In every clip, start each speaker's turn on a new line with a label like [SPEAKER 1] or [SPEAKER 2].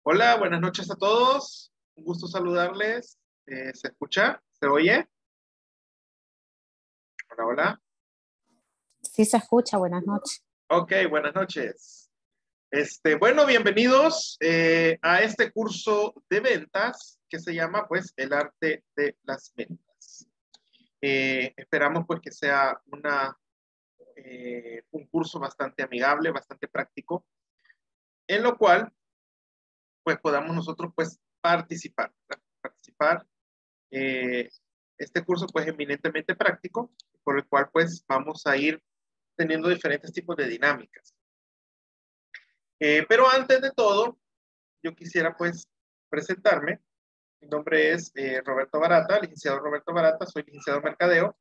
[SPEAKER 1] Hola, buenas noches a todos. Un gusto saludarles. ¿Se escucha? ¿Se oye? Hola, hola.
[SPEAKER 2] Sí se escucha, buenas noches.
[SPEAKER 1] Ok, buenas noches. Bueno, bienvenidos a este curso de ventas que se llama, pues, el arte de las ventas. Esperamos, pues, que sea un curso bastante amigable, bastante práctico, en lo cual, pues, podamos nosotros, pues, participar, ¿verdad? Participar. Eh, este curso pues eminentemente práctico, por el cual pues vamos a ir teniendo diferentes tipos de dinámicas. Pero antes de todo, yo quisiera pues presentarme. Mi nombre es Roberto Barata, licenciado Roberto Barata, soy licenciado en Mercadeo,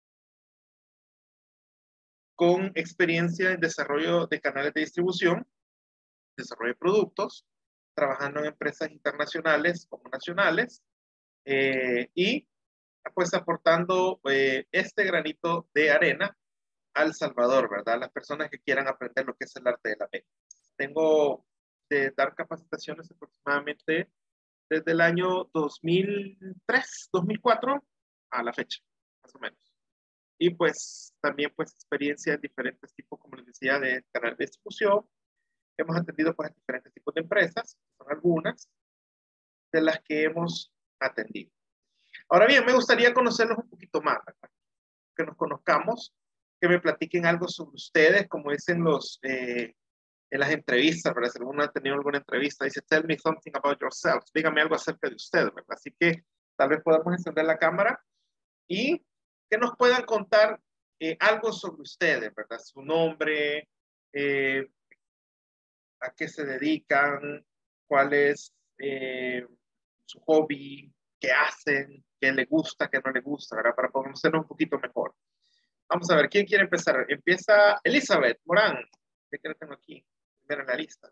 [SPEAKER 1] con experiencia en desarrollo de canales de distribución, desarrollo de productos, trabajando en empresas internacionales como nacionales, y pues aportando este granito de arena al Salvador, ¿verdad? Las personas que quieran aprender lo que es el arte de la venta. Tengo de dar capacitaciones aproximadamente desde el año 2003, 2004 a la fecha, más o menos. Y pues también pues experiencia en diferentes tipos, como les decía, de canal de distribución. Hemos atendido pues a diferentes tipos de empresas, son algunas de las que hemos atendido. Ahora bien, me gustaría conocerlos un poquito más, ¿verdad? Que nos conozcamos, que me platiquen algo sobre ustedes, como dicen en las entrevistas, ¿verdad? Si alguno ha tenido alguna entrevista, dice, tell me something about yourself, dígame algo acerca de usted, ¿verdad? Así que tal vez podamos encender la cámara y que nos puedan contar algo sobre ustedes, ¿verdad? Su nombre, eh, a qué se dedican, cuál es su hobby, qué hacen, qué le gusta, qué no le gusta, ¿verdad? Para conocernos un poquito mejor. Vamos a ver, ¿quién quiere empezar? Empieza Elizabeth Morán, que la tengo aquí, primero en la lista.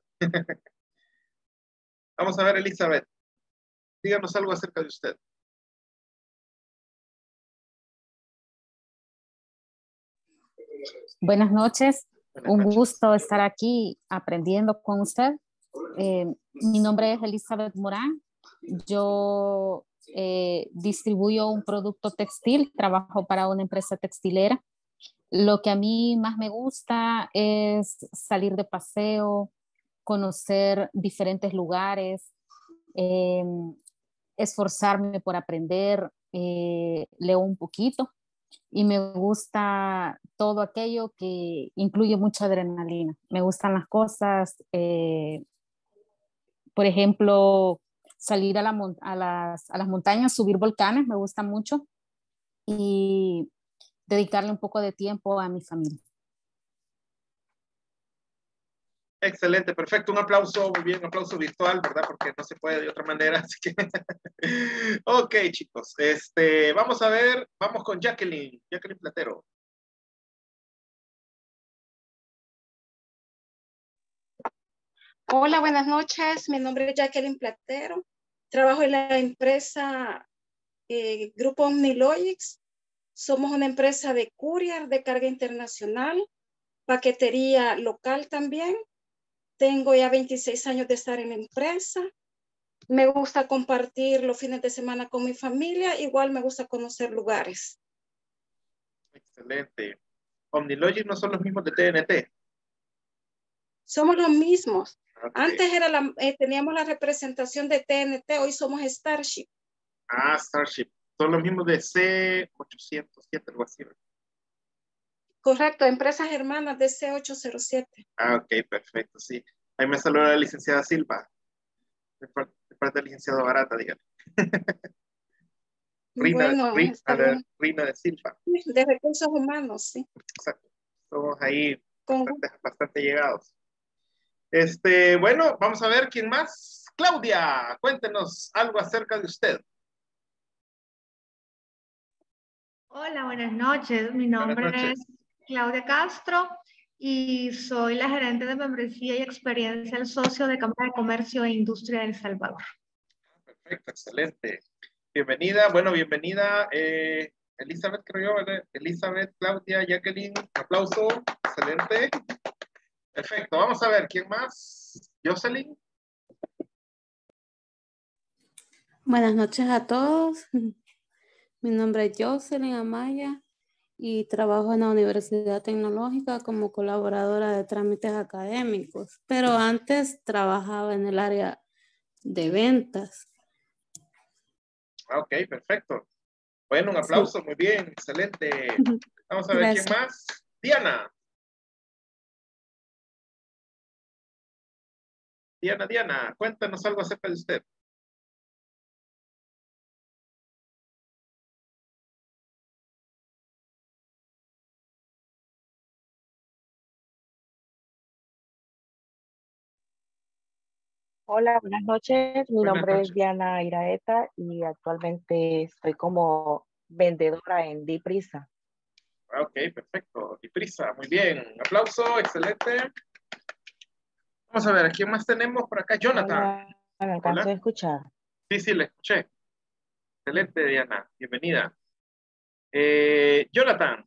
[SPEAKER 1] Vamos a ver, Elizabeth, díganos algo acerca de usted.
[SPEAKER 2] Buenas noches,
[SPEAKER 1] Buenas
[SPEAKER 2] un
[SPEAKER 1] noches.
[SPEAKER 2] gusto estar aquí aprendiendo con usted. Mi nombre es Elizabeth Morán. Yo distribuyo un producto textil, trabajo para una empresa textilera. Lo que a mí más me gusta es salir de paseo, conocer diferentes lugares, eh, esforzarme por aprender, leo un poquito y me gusta todo aquello que incluye mucha adrenalina. Me gustan las cosas, por ejemplo, salir a las montañas, subir volcanes, me gusta mucho y dedicarle un poco de tiempo a mi familia.
[SPEAKER 1] Excelente, perfecto. Un aplauso, muy bien, un aplauso virtual, ¿verdad? Porque no se puede de otra manera, así que... Ok, chicos, vamos a ver, vamos con Jacqueline, Jacqueline Platero.
[SPEAKER 3] Hola, buenas noches. Mi nombre es Jacqueline Platero. Trabajo en la empresa Grupo OmniLogics. Somos una empresa de courier de carga internacional, paquetería local también. Tengo ya 26 años de estar en la empresa. Me gusta compartir los fines de semana con mi familia. Igual me gusta conocer lugares.
[SPEAKER 1] Excelente. OmniLogic no son los mismos de TNT.
[SPEAKER 3] Somos los mismos.
[SPEAKER 1] Okay.
[SPEAKER 3] Antes teníamos la representación de TNT, hoy somos Starship.
[SPEAKER 1] Ah, Starship. Son los mismos de C807, algo así.
[SPEAKER 3] Correcto, empresas hermanas de C807.
[SPEAKER 1] Ah, ok, perfecto, sí. Ahí me saluda la licenciada Silva, de parte del licenciado Barata, dígale.
[SPEAKER 3] Bueno, está bien.
[SPEAKER 1] Rina de Silva.
[SPEAKER 3] De recursos humanos, sí.
[SPEAKER 1] Exacto. Somos ahí
[SPEAKER 3] Con...
[SPEAKER 1] bastante llegados. Bueno, vamos a ver quién más. Claudia, cuéntenos algo acerca de usted.
[SPEAKER 4] Hola, buenas noches. Mi
[SPEAKER 1] Buenas
[SPEAKER 4] nombre
[SPEAKER 1] noches.
[SPEAKER 4] es Claudia Castro y soy la gerente de membresía y experiencia del socio de Cámara de Comercio e Industria de El Salvador.
[SPEAKER 1] Perfecto, excelente. Bienvenida, bueno, bienvenida Elizabeth, creo yo, ¿verdad? Elizabeth, Claudia, Jacqueline, aplauso, excelente. Perfecto, vamos a ver, ¿quién más? Jocelyn.
[SPEAKER 5] Buenas noches a todos. Mi nombre es Jocelyn Amaya y trabajo en la Universidad Tecnológica como colaboradora de trámites académicos, pero antes trabajaba en el área de ventas.
[SPEAKER 1] Ok, perfecto. Bueno, un aplauso, muy bien, excelente. Vamos a ver quién más. Diana. Diana, cuéntanos algo acerca de usted.
[SPEAKER 6] Hola, buenas noches. Mi
[SPEAKER 1] Buenas
[SPEAKER 6] nombre es
[SPEAKER 1] noches.
[SPEAKER 6] Diana Iraeta y actualmente estoy como vendedora en Diprisa.
[SPEAKER 1] Ok, perfecto. Y prisa, muy bien. Un aplauso, excelente. Vamos a ver, ¿a quién más tenemos por acá? Jonathan.
[SPEAKER 6] Hola, ¿me alcanzo
[SPEAKER 1] Hola.
[SPEAKER 6] a escuchar?
[SPEAKER 1] Sí, le escuché. Excelente, Diana. Bienvenida. Jonathan.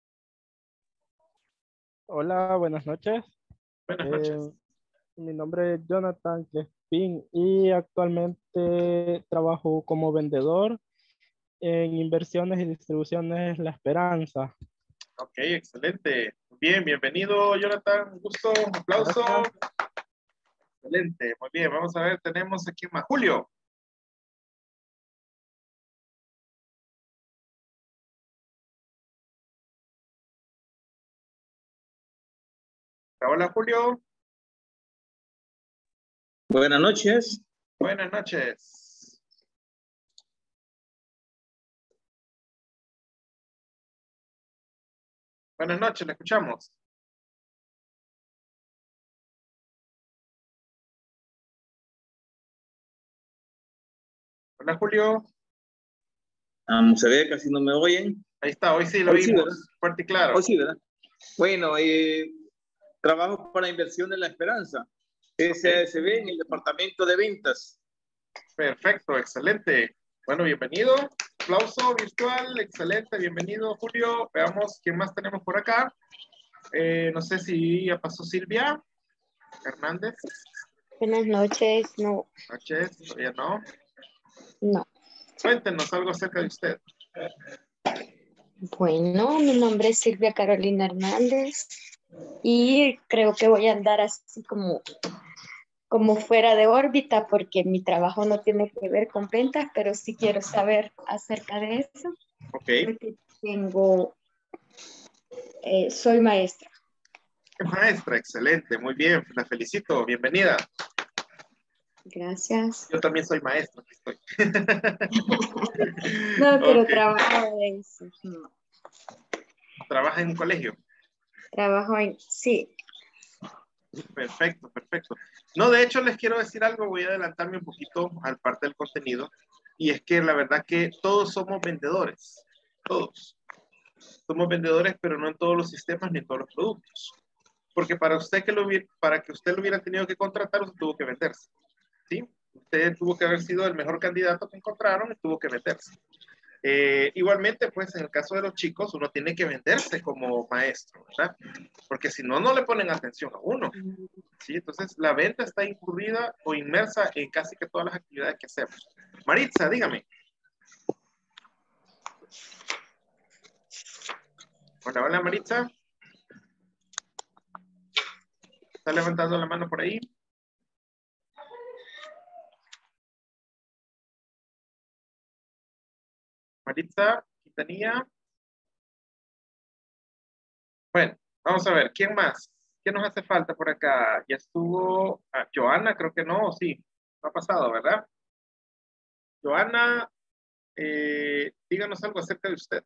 [SPEAKER 7] Hola, buenas noches.
[SPEAKER 1] Buenas noches.
[SPEAKER 7] Mi nombre es Jonathan Crespin y actualmente trabajo como vendedor en inversiones y distribuciones La Esperanza.
[SPEAKER 1] Ok, excelente. Muy bien, bienvenido, Jonathan. Un gusto, un aplauso.
[SPEAKER 7] Gracias.
[SPEAKER 1] Excelente, muy bien. Vamos a ver, tenemos aquí más. Julio. Hola, Julio.
[SPEAKER 8] Buenas noches.
[SPEAKER 1] Buenas noches. Buenas noches, le escuchamos. Hola, Julio.
[SPEAKER 8] Vamos a ver, casi no me oyen.
[SPEAKER 1] Ahí está, hoy sí lo
[SPEAKER 8] Hoy sí,
[SPEAKER 1] vimos.
[SPEAKER 8] ¿verdad?
[SPEAKER 1] Fuerte y claro.
[SPEAKER 8] Hoy sí, ¿verdad? Bueno, trabajo para Inversión de La Esperanza. Se ve en el departamento de ventas.
[SPEAKER 1] Perfecto, excelente. Bueno, bienvenido. Aplauso virtual, excelente, bienvenido, Julio. Veamos quién más tenemos por acá. No sé si ya pasó Silvia Hernández.
[SPEAKER 9] Buenas noches, no.
[SPEAKER 1] Noches, todavía no.
[SPEAKER 9] No.
[SPEAKER 1] Cuéntenos algo acerca de usted.
[SPEAKER 9] Bueno, mi nombre es Silvia Carolina Hernández y creo que voy a andar así como fuera de órbita porque mi trabajo no tiene que ver con ventas, pero sí quiero saber acerca de eso.
[SPEAKER 1] Ok.
[SPEAKER 9] Porque soy maestra.
[SPEAKER 1] Maestra, excelente, muy bien, la felicito, bienvenida.
[SPEAKER 9] Gracias.
[SPEAKER 1] Yo también soy maestro, aquí estoy.
[SPEAKER 9] No, pero
[SPEAKER 1] Ok.
[SPEAKER 9] trabajo en eso. No.
[SPEAKER 1] ¿Trabaja en un colegio?
[SPEAKER 9] Sí.
[SPEAKER 1] Perfecto, perfecto. No, de hecho les quiero decir algo, voy a adelantarme un poquito al parte del contenido, y es que la verdad que todos somos vendedores, todos. Somos vendedores, pero no en todos los sistemas ni en todos los productos. Porque para que usted lo hubiera tenido que contratar, usted tuvo que venderse. ¿Sí? Usted tuvo que haber sido el mejor candidato que encontraron y tuvo que venderse. Igualmente, pues en el caso de los chicos, uno tiene que venderse como maestro, ¿verdad? Porque si no, no le ponen atención a uno. ¿Sí? Entonces, la venta está incurrida o inmersa en casi que todas las actividades que hacemos. Maritza, dígame. Hola, hola, Maritza. ¿Está levantando la mano por ahí? Maritza, Quintanilla. Bueno, vamos a ver, ¿quién más? ¿Qué nos hace falta por acá? Ya estuvo Joana, creo que no, sí, no ha pasado, ¿verdad? Joana, díganos algo acerca de usted.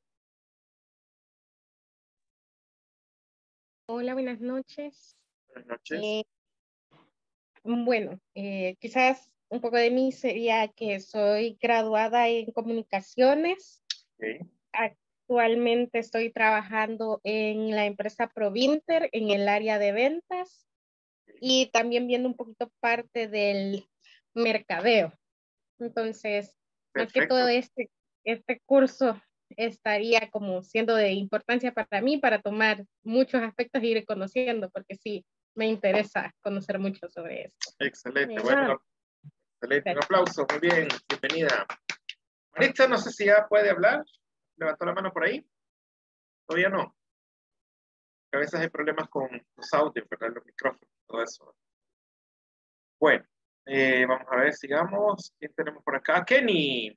[SPEAKER 10] Hola, buenas noches.
[SPEAKER 1] Buenas noches.
[SPEAKER 10] Bueno, quizás un poco de mí sería que soy graduada en comunicaciones.
[SPEAKER 1] Okay.
[SPEAKER 10] Actualmente estoy trabajando en la empresa Provinter en el área de ventas y también viendo un poquito parte del mercadeo. Entonces, más que todo este curso estaría como siendo de importancia para mí para tomar muchos aspectos e ir conociendo, porque sí, me interesa conocer mucho sobre esto.
[SPEAKER 1] Excelente. Bueno, Excelente, un aplauso, muy bien, bienvenida. Maritza, no sé si ya puede hablar. Levantó la mano por ahí. Todavía no. A veces hay problemas con los audios, ¿verdad? Los micrófonos, todo eso. Bueno, vamos a ver, sigamos. ¿Quién tenemos por acá? Kenny.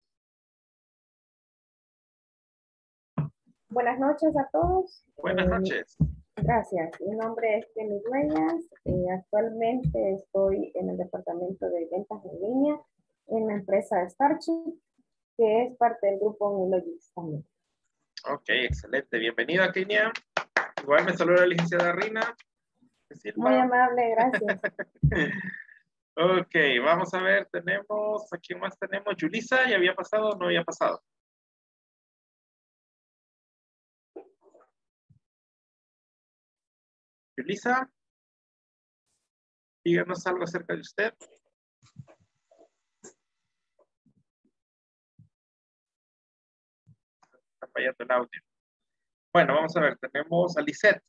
[SPEAKER 11] Buenas noches a todos.
[SPEAKER 1] Buenas noches.
[SPEAKER 11] Gracias. Mi nombre es Kenny Dueñas. Actualmente estoy en el departamento de ventas en línea en la empresa Starship, que es parte del grupo Unilogics también.
[SPEAKER 1] Ok, excelente. Bienvenida, Kenia. Igual me saluda la licenciada Rina.
[SPEAKER 11] Muy amable, gracias.
[SPEAKER 1] Ok, vamos a ver, tenemos, ¿a quién más tenemos? Yulisa, ¿ya había pasado o no había pasado? Yulisa, díganos algo acerca de usted. Está fallando el audio. Bueno, vamos a ver, tenemos a Lisette.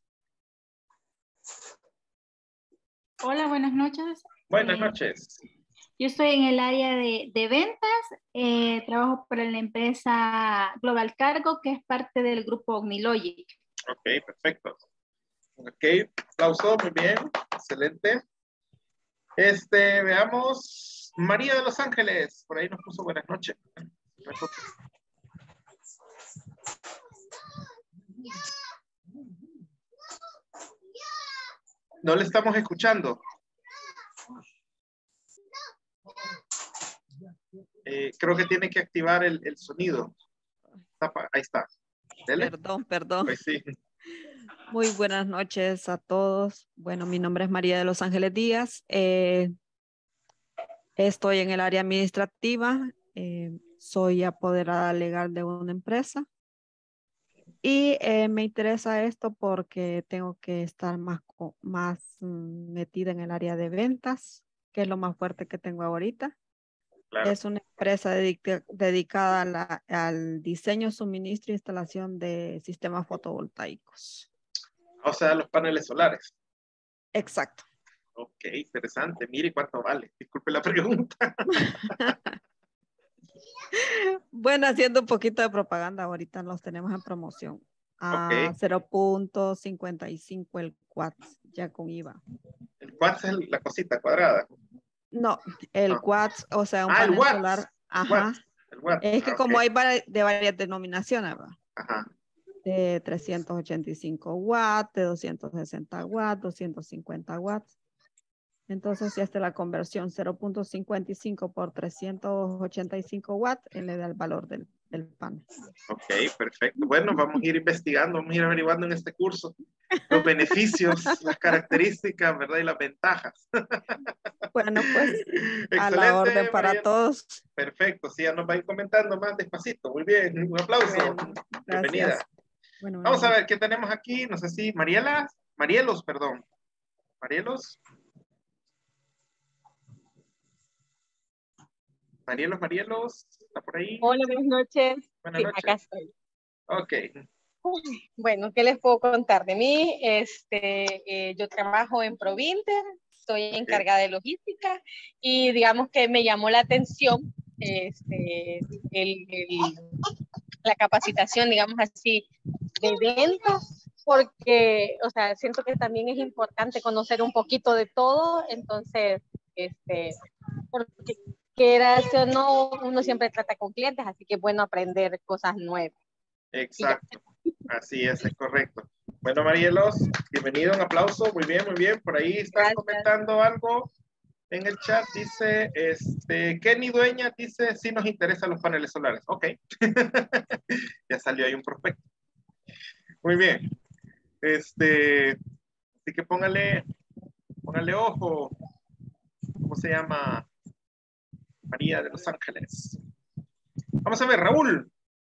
[SPEAKER 12] Hola, buenas noches.
[SPEAKER 1] Buenas noches.
[SPEAKER 12] Yo estoy en el área de ventas. Trabajo para la empresa Global Cargo, que es parte del grupo OmniLogic.
[SPEAKER 1] Ok, perfecto. Ok, aplauso, muy bien, excelente. Veamos, María de Los Ángeles, por ahí nos puso buenas noches. No le estamos escuchando. Creo que tiene que activar el sonido. Ahí está. ¿Dele?
[SPEAKER 13] Perdón.
[SPEAKER 1] Pues sí.
[SPEAKER 13] Muy buenas noches a todos. Bueno, mi nombre es María de Los Ángeles Díaz. Estoy en el área administrativa. Soy apoderada legal de una empresa. Y me interesa esto porque tengo que estar más metida en el área de ventas, que es lo más fuerte que tengo ahorita. Claro. Es una empresa dedicada al diseño, suministro e instalación de sistemas fotovoltaicos.
[SPEAKER 1] O sea, los paneles solares.
[SPEAKER 13] Exacto.
[SPEAKER 1] Ok, interesante. Mire cuánto vale. Disculpe la pregunta.
[SPEAKER 13] Bueno, haciendo un poquito de propaganda, ahorita los tenemos en promoción. A 0.55 el Watts, ya con IVA.
[SPEAKER 1] ¿El Watts es la cosita cuadrada?
[SPEAKER 13] No, el Watts, o sea, un panel solar. Ajá.
[SPEAKER 1] El Watts.
[SPEAKER 13] Es que como hay de varias denominaciones, ¿va?
[SPEAKER 1] Ajá.
[SPEAKER 13] De 385 watts, de 260 watts, 250 watts. Entonces, si hace la conversión 0.55 por 385 watts, él le da el valor del panel.
[SPEAKER 1] Ok, perfecto. Bueno, vamos a ir investigando, vamos a ir averiguando en este curso los beneficios, las características, ¿verdad? Y las ventajas.
[SPEAKER 13] Bueno, pues,
[SPEAKER 1] excelente,
[SPEAKER 13] a la orden para
[SPEAKER 1] María.
[SPEAKER 13] Todos.
[SPEAKER 1] Perfecto, sí, ya nos va a ir comentando más despacito. Muy bien, un aplauso.
[SPEAKER 13] Bueno,
[SPEAKER 1] bienvenida.
[SPEAKER 13] Bueno,
[SPEAKER 1] vamos a ver qué tenemos aquí. No sé si Marielos, perdón. Marielos, ¿está por ahí?
[SPEAKER 10] Hola, buenas noches.
[SPEAKER 1] Buenas noches.
[SPEAKER 10] Acá estoy.
[SPEAKER 1] Ok.
[SPEAKER 10] Bueno, ¿qué les puedo contar de mí? Yo trabajo en Provinter, estoy encargada de logística y digamos que me llamó la atención la capacitación, digamos así, de ventas, porque, o sea, siento que también es importante conocer un poquito de todo, entonces, porque quieras o no, uno siempre trata con clientes, así que es bueno aprender cosas nuevas.
[SPEAKER 1] Exacto, así es correcto. Bueno, Marielos, bienvenido, un aplauso, muy bien, por ahí están comentando algo en el chat, dice, Kenny Dueña dice, sí nos interesan los paneles solares, ok, ya salió ahí un prospecto, muy bien, así que póngale ojo, ¿cómo se llama? María de Los Ángeles. Vamos a ver, Raúl.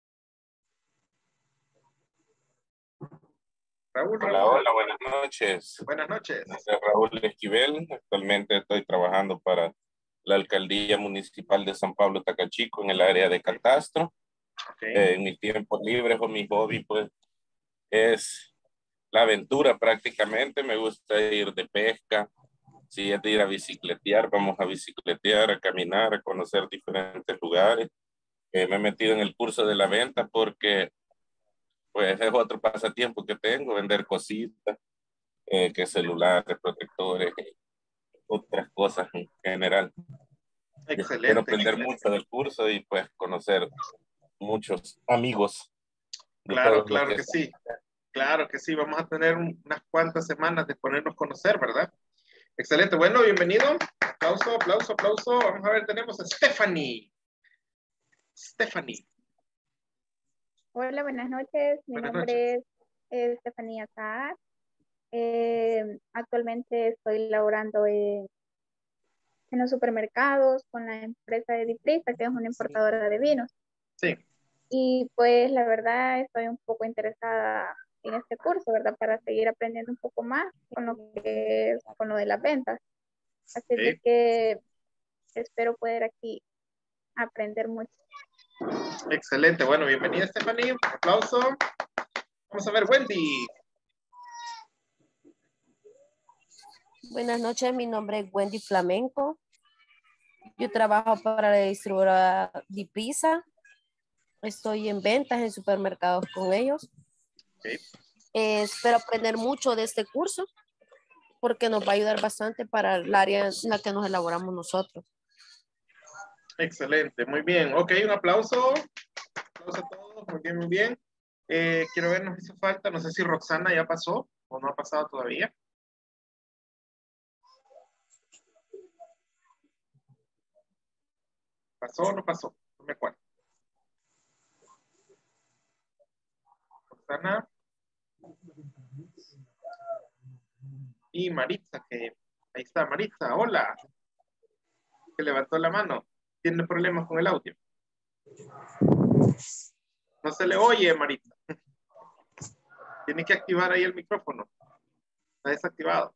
[SPEAKER 14] Hola, buenas noches.
[SPEAKER 1] Buenas noches.
[SPEAKER 14] Soy Raúl Esquivel. Actualmente estoy trabajando para la Alcaldía Municipal de San Pablo Tacachico en el área de catastro. En mis tiempos libres o mi hobby, pues, es la aventura prácticamente. Me gusta ir de pesca, Si es de ir a bicicletear, vamos a bicicletear, a caminar, a conocer diferentes lugares. Me he metido en el curso de la venta porque pues es otro pasatiempo que tengo, vender cositas, que celulares, protectores, otras cosas en general.
[SPEAKER 1] Excelente.
[SPEAKER 14] Quiero aprender mucho del curso y pues conocer muchos amigos.
[SPEAKER 1] Claro, claro que sí. Claro que sí. Vamos a tener unas cuantas semanas de ponernos a conocer, ¿verdad? Excelente. Bueno, bienvenido. Aplauso, aplauso, aplauso. Vamos a ver, tenemos a Stephanie. Stephanie.
[SPEAKER 15] Hola, buenas noches. Mi nombre es Estefanía Saar. Actualmente estoy laborando en los supermercados con la empresa de Diprisa, que es una importadora de vinos.
[SPEAKER 1] Sí.
[SPEAKER 15] Y pues la verdad estoy un poco interesada en este curso, ¿verdad? Para seguir aprendiendo un poco más con lo de las ventas. Así de que espero poder aquí aprender mucho.
[SPEAKER 1] Excelente. Bueno, bienvenida, Stephanie. Un aplauso. Vamos a ver, Wendy.
[SPEAKER 16] Buenas noches, mi nombre es Wendy Flamenco. Yo trabajo para la distribuidora Diprisa. Estoy en ventas en supermercados con ellos. Espero aprender mucho de este curso porque nos va a ayudar bastante para el área en la que nos elaboramos nosotros.
[SPEAKER 1] Excelente, muy bien. Ok, un aplauso. Aplauso a todos, muy bien, muy bien. Quiero ver, nos hizo falta, no sé si Roxana ya pasó o no ha pasado todavía. ¿Pasó o no pasó? No me acuerdo. Roxana. Y Maritza, que ahí está Maritza, hola. Que levantó la mano. ¿Tiene problemas con el audio? No se le oye, Maritza. Tiene que activar ahí el micrófono. Está desactivado.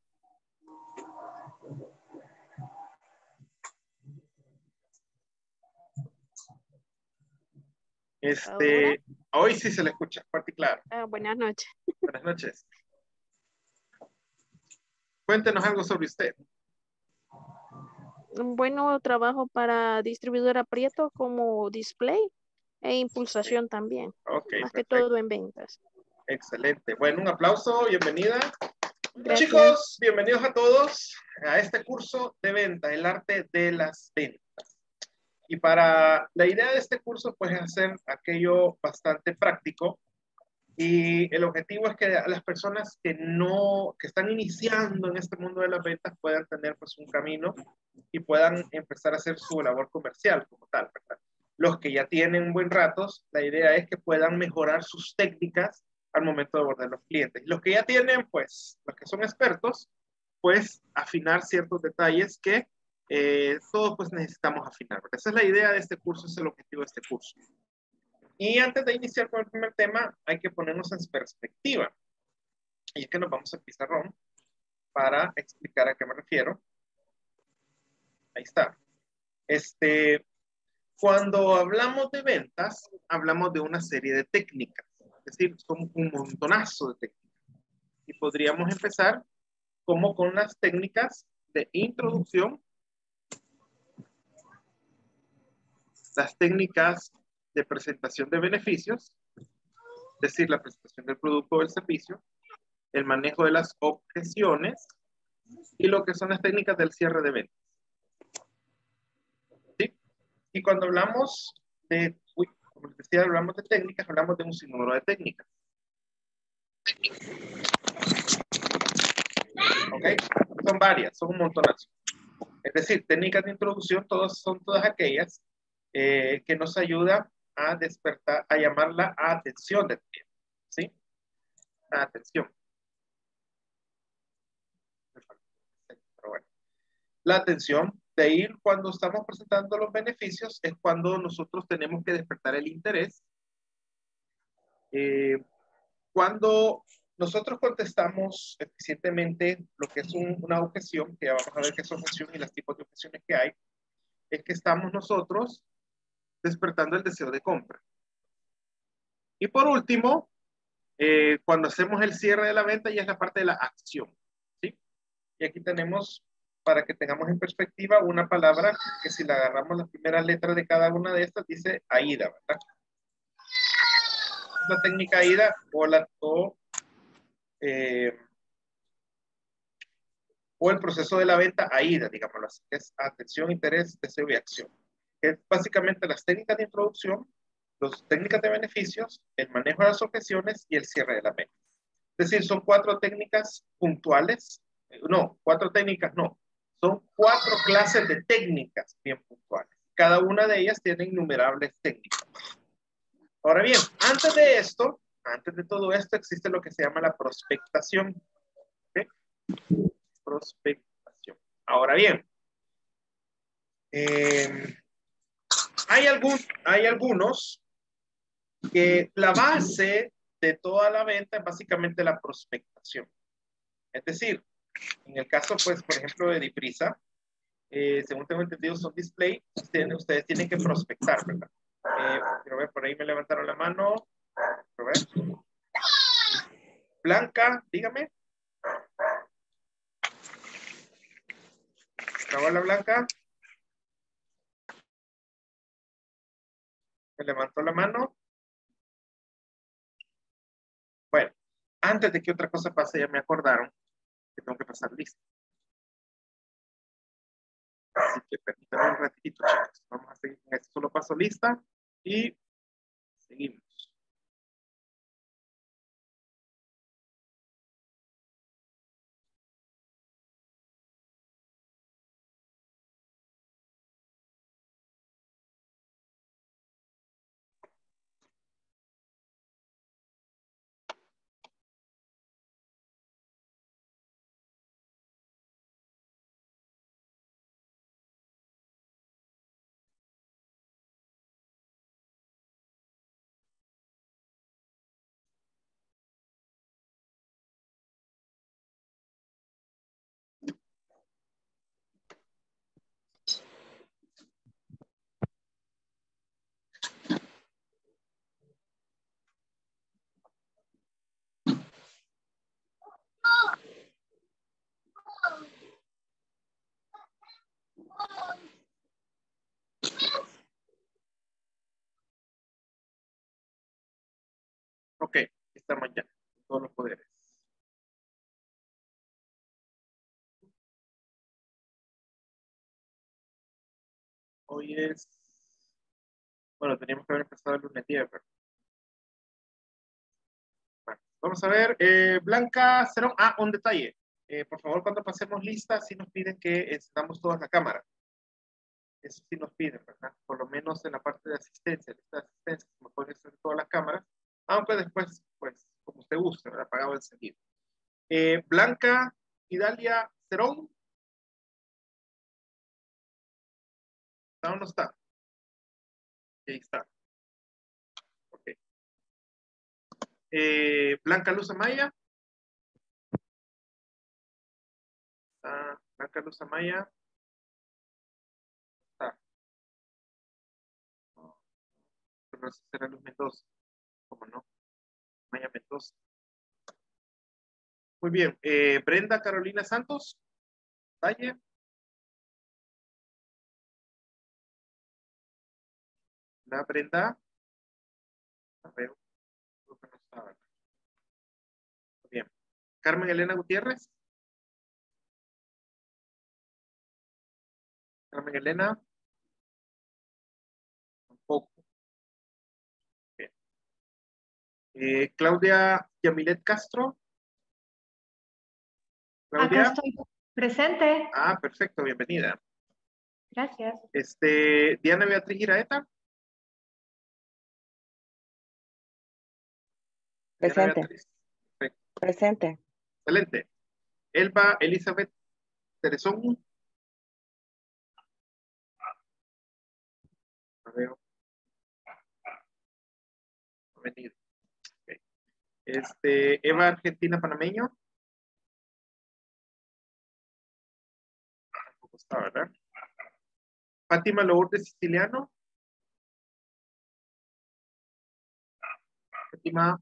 [SPEAKER 1] Hoy sí se le escucha, fuerte y claro.
[SPEAKER 17] Buenas noches.
[SPEAKER 1] Buenas noches. Cuéntenos algo sobre usted.
[SPEAKER 17] Bueno, trabajo para distribuidora Prieto como display e impulsación también.
[SPEAKER 1] Okay,
[SPEAKER 17] más
[SPEAKER 1] perfecto.
[SPEAKER 17] que todo en ventas.
[SPEAKER 1] Excelente. Bueno, un aplauso, bienvenida.
[SPEAKER 17] Gracias.
[SPEAKER 1] Chicos, bienvenidos a todos a este curso de venta, el arte de las ventas. Y para la idea de este curso, pues, es hacer aquello bastante práctico. Y el objetivo es que las personas que están iniciando en este mundo de las ventas puedan tener, pues, un camino y puedan empezar a hacer su labor comercial como tal, ¿verdad? Los que ya tienen buen ratos, la idea es que puedan mejorar sus técnicas al momento de abordar los clientes. Los que ya tienen, pues, los que son expertos, pues, afinar ciertos detalles que todos, pues, necesitamos afinar. Esa es la idea de este curso, es el objetivo de este curso. Y antes de iniciar con el primer tema, hay que ponernos en perspectiva. Y es que nos vamos al pizarrón para explicar a qué me refiero. Ahí está. Cuando hablamos de ventas, hablamos de una serie de técnicas. Es decir, son un montonazo de técnicas. Y podríamos empezar como con las técnicas de introducción, las técnicas de presentación de beneficios, es decir, la presentación del producto o del servicio, el manejo de las objeciones y lo que son las técnicas del cierre de ventas. ¿Sí? Y cuando hablamos de, como les decía, hablamos de técnicas, hablamos de un sinnúmero de técnicas. ¿Ok? Son varias, son un montonazo. Es decir, técnicas de introducción, son todas aquellas que nos ayudan a despertar, a llamar la atención del cliente. ¿Sí? La atención. Pero bueno. La atención, de ahí cuando estamos presentando los beneficios, es cuando nosotros tenemos que despertar el interés. Cuando nosotros contestamos eficientemente lo que es una objeción, que ya vamos a ver qué es objeción y los tipos de objeciones que hay, es que estamos nosotros despertando el deseo de compra. Y por último, cuando hacemos el cierre de la venta, ya es la parte de la acción. ¿Sí? Y aquí tenemos para que tengamos en perspectiva una palabra que si la agarramos las primeras letras de cada una de estas, dice AIDA, ¿verdad? La técnica AIDA o el proceso de la venta AIDA, digámoslo así, que es atención, interés, deseo y acción. Que es básicamente las técnicas de introducción, las técnicas de beneficios, el manejo de las objeciones y el cierre de la venta. Es decir, son 4 técnicas puntuales, no, 4 técnicas no, son 4 clases de técnicas bien puntuales. Cada una de ellas tiene innumerables técnicas. Ahora bien, antes de esto, antes de todo esto, existe lo que se llama la prospectación. ¿Okay? Prospectación. Ahora bien, hay algunos que la base de toda la venta es básicamente la prospectación. Es decir, en el caso, pues, por ejemplo, de Diprisa, según tengo entendido, son display, ustedes tienen que prospectar, ¿verdad? Quiero ver, por ahí me levantaron la mano. Quiero ver. Blanca, dígame. Hola, Blanca. Me levantó la mano. Bueno, antes de que otra cosa pase, ya me acordaron que tengo que pasar lista. Así que permítanme un ratito, chicos. Vamos a seguir con esto. Solo paso lista y seguimos. Ok, esta mañana, todos los poderes. Hoy es... Bueno, teníamos que haber empezado el lunes 10, pero... Bueno, vamos a ver. Blanca Cerón. Ah, un detalle. Por favor, cuando pasemos lista, sí nos piden que encendamos todas la cámara. Eso sí nos piden, ¿verdad? Por lo menos en la parte de asistencia. Lista de asistencia, se me pueden encender todas las cámaras. Aunque después, pues, como usted guste, ¿verdad? Apagado encendido. Blanca Idalia Cerón. ¿Está o no está? Ahí está. Ok. Blanca Luz Amaya. Blanca Luz Amaya. Está. Pero ese será Luz Mendoza. ¿Cómo no? Maya Mendoza. Muy bien. Brenda Carolina Santos. Talle. La Brenda. A ver. Creo que no estaba. Muy bien. Carmen Elena Gutiérrez. Carmen Elena. Tampoco. Bien. Claudia Yamilet Castro. Claudia.
[SPEAKER 4] Acá estoy presente.
[SPEAKER 1] Ah, perfecto, bienvenida.
[SPEAKER 4] Gracias.
[SPEAKER 1] Diana Beatriz Iraeta.
[SPEAKER 6] Presente.
[SPEAKER 1] Perfecto.
[SPEAKER 6] Presente.
[SPEAKER 1] Excelente. Elba Elizabeth Terezón. A ver. Bienvenido. Okay. Eva Argentina Panameño. Tampoco está, ¿verdad? Fátima Lourdes Siciliano. Fátima.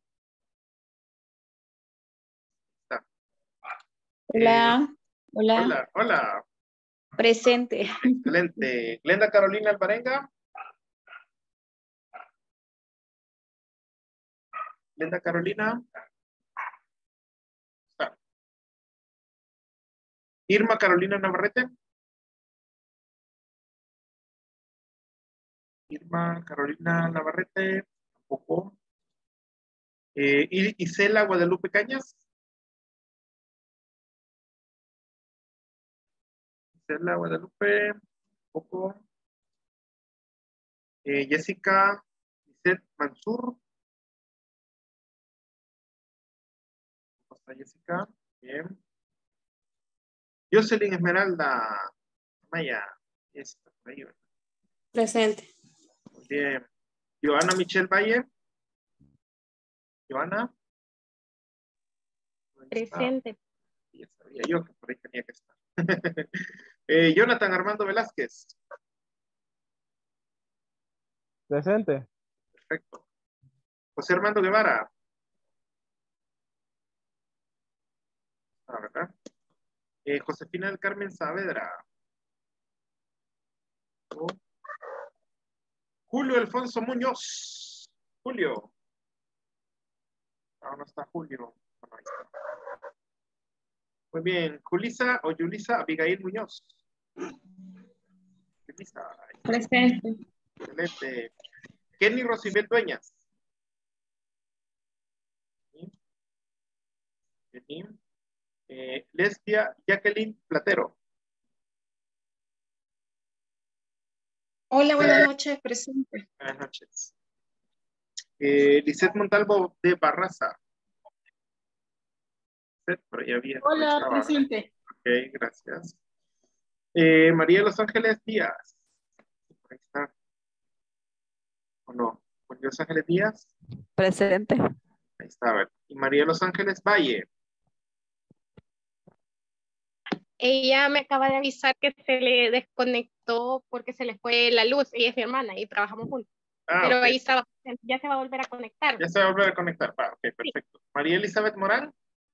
[SPEAKER 1] Está.
[SPEAKER 18] Hola, hola.
[SPEAKER 1] Hola, hola.
[SPEAKER 18] Presente.
[SPEAKER 1] Excelente. Glenda Carolina Alvarenga. Glenda Carolina. Está. Irma Carolina Navarrete. Irma Carolina Navarrete. Tampoco. Isela Guadalupe Cañas. Isela Guadalupe. Tampoco. Jessica Lisette Mansur. ¿Cómo está Jessica? Bien. Jocelyn Esmeralda Maya. Está por ahí, ¿verdad?
[SPEAKER 5] Presente.
[SPEAKER 1] Muy bien. Joana Michelle Valle. Joana.
[SPEAKER 10] Presente.
[SPEAKER 1] Ya sabía yo que por ahí tenía que estar. Jonathan Armando Velázquez.
[SPEAKER 7] Presente.
[SPEAKER 1] Perfecto. José Armando Guevara. Ah, ¿verdad? Josefina del Carmen Saavedra. Oh. Julio Alfonso Muñoz. Julio. No está Julio. No, ahí está. Muy bien. Julisa o Yulisa Abigail Muñoz. Yulisa.
[SPEAKER 18] Presente.
[SPEAKER 1] Excelente. Kenny Rosibel Dueñas. Kenny. Lesbia Jacqueline Platero.
[SPEAKER 3] Hola, buenas noches, presente.
[SPEAKER 1] Buenas noches. Lisette Montalvo de Barraza. Pero ya había.
[SPEAKER 18] Hola, presente.
[SPEAKER 1] Ok, gracias. María de Los Ángeles Díaz. Ahí está. ¿O no? María de Los Ángeles Díaz.
[SPEAKER 13] Presente.
[SPEAKER 1] Ahí está, a ver. Y María de Los Ángeles Valle.
[SPEAKER 10] Ella me acaba de avisar que se le desconectó porque se le fue la luz. Ella es mi hermana y trabajamos juntos. Pero
[SPEAKER 1] Ok.
[SPEAKER 10] ahí estaba, ya se va a volver a conectar.
[SPEAKER 1] Ya se va a volver a conectar. Va, ok, perfecto. María Elizabeth Morán.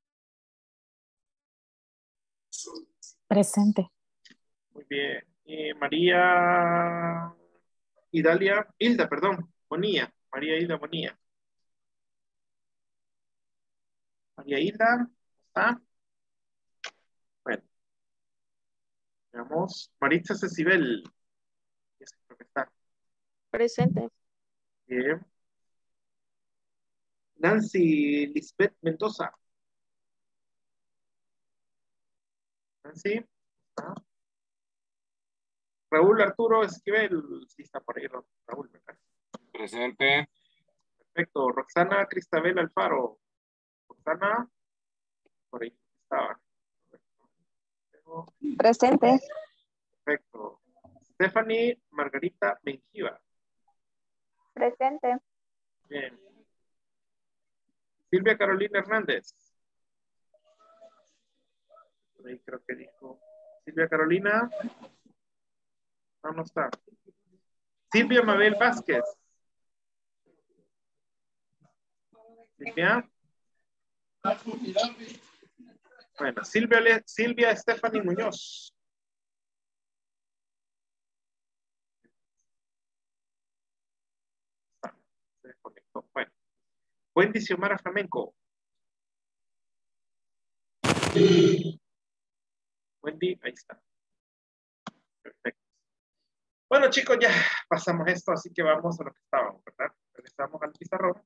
[SPEAKER 2] Presente.
[SPEAKER 1] Muy bien. María Hilda, perdón. Bonilla. María Hilda Bonilla. María Hilda. ¿Está? Bueno. Veamos. Maritza Cecibel. Esa creo que está.
[SPEAKER 17] Presente.
[SPEAKER 1] Bien. Nancy Lisbeth Mendoza. Nancy. ¿Está? Raúl Arturo Esquivel. Sí, está por ahí Raúl, ¿verdad?
[SPEAKER 14] Presente.
[SPEAKER 1] Perfecto. Roxana Cristabel Alfaro. Roxana. Por ahí estaba.
[SPEAKER 9] Presente.
[SPEAKER 1] Perfecto. Stephanie Margarita Benjiva.
[SPEAKER 15] Presente.
[SPEAKER 1] Bien. Silvia Carolina Hernández. Por ahí creo que dijo. Silvia Carolina. No, no está. Silvia Mabel Vázquez. Silvia. Bueno, Silvia Stephanie Muñoz. Se desconectó. Bueno. Wendy Xiomara Flamenco. Wendy, ahí está. Perfecto. Bueno, chicos, ya pasamos esto, así que vamos a lo que estábamos, ¿verdad? Regresamos al pizarrón.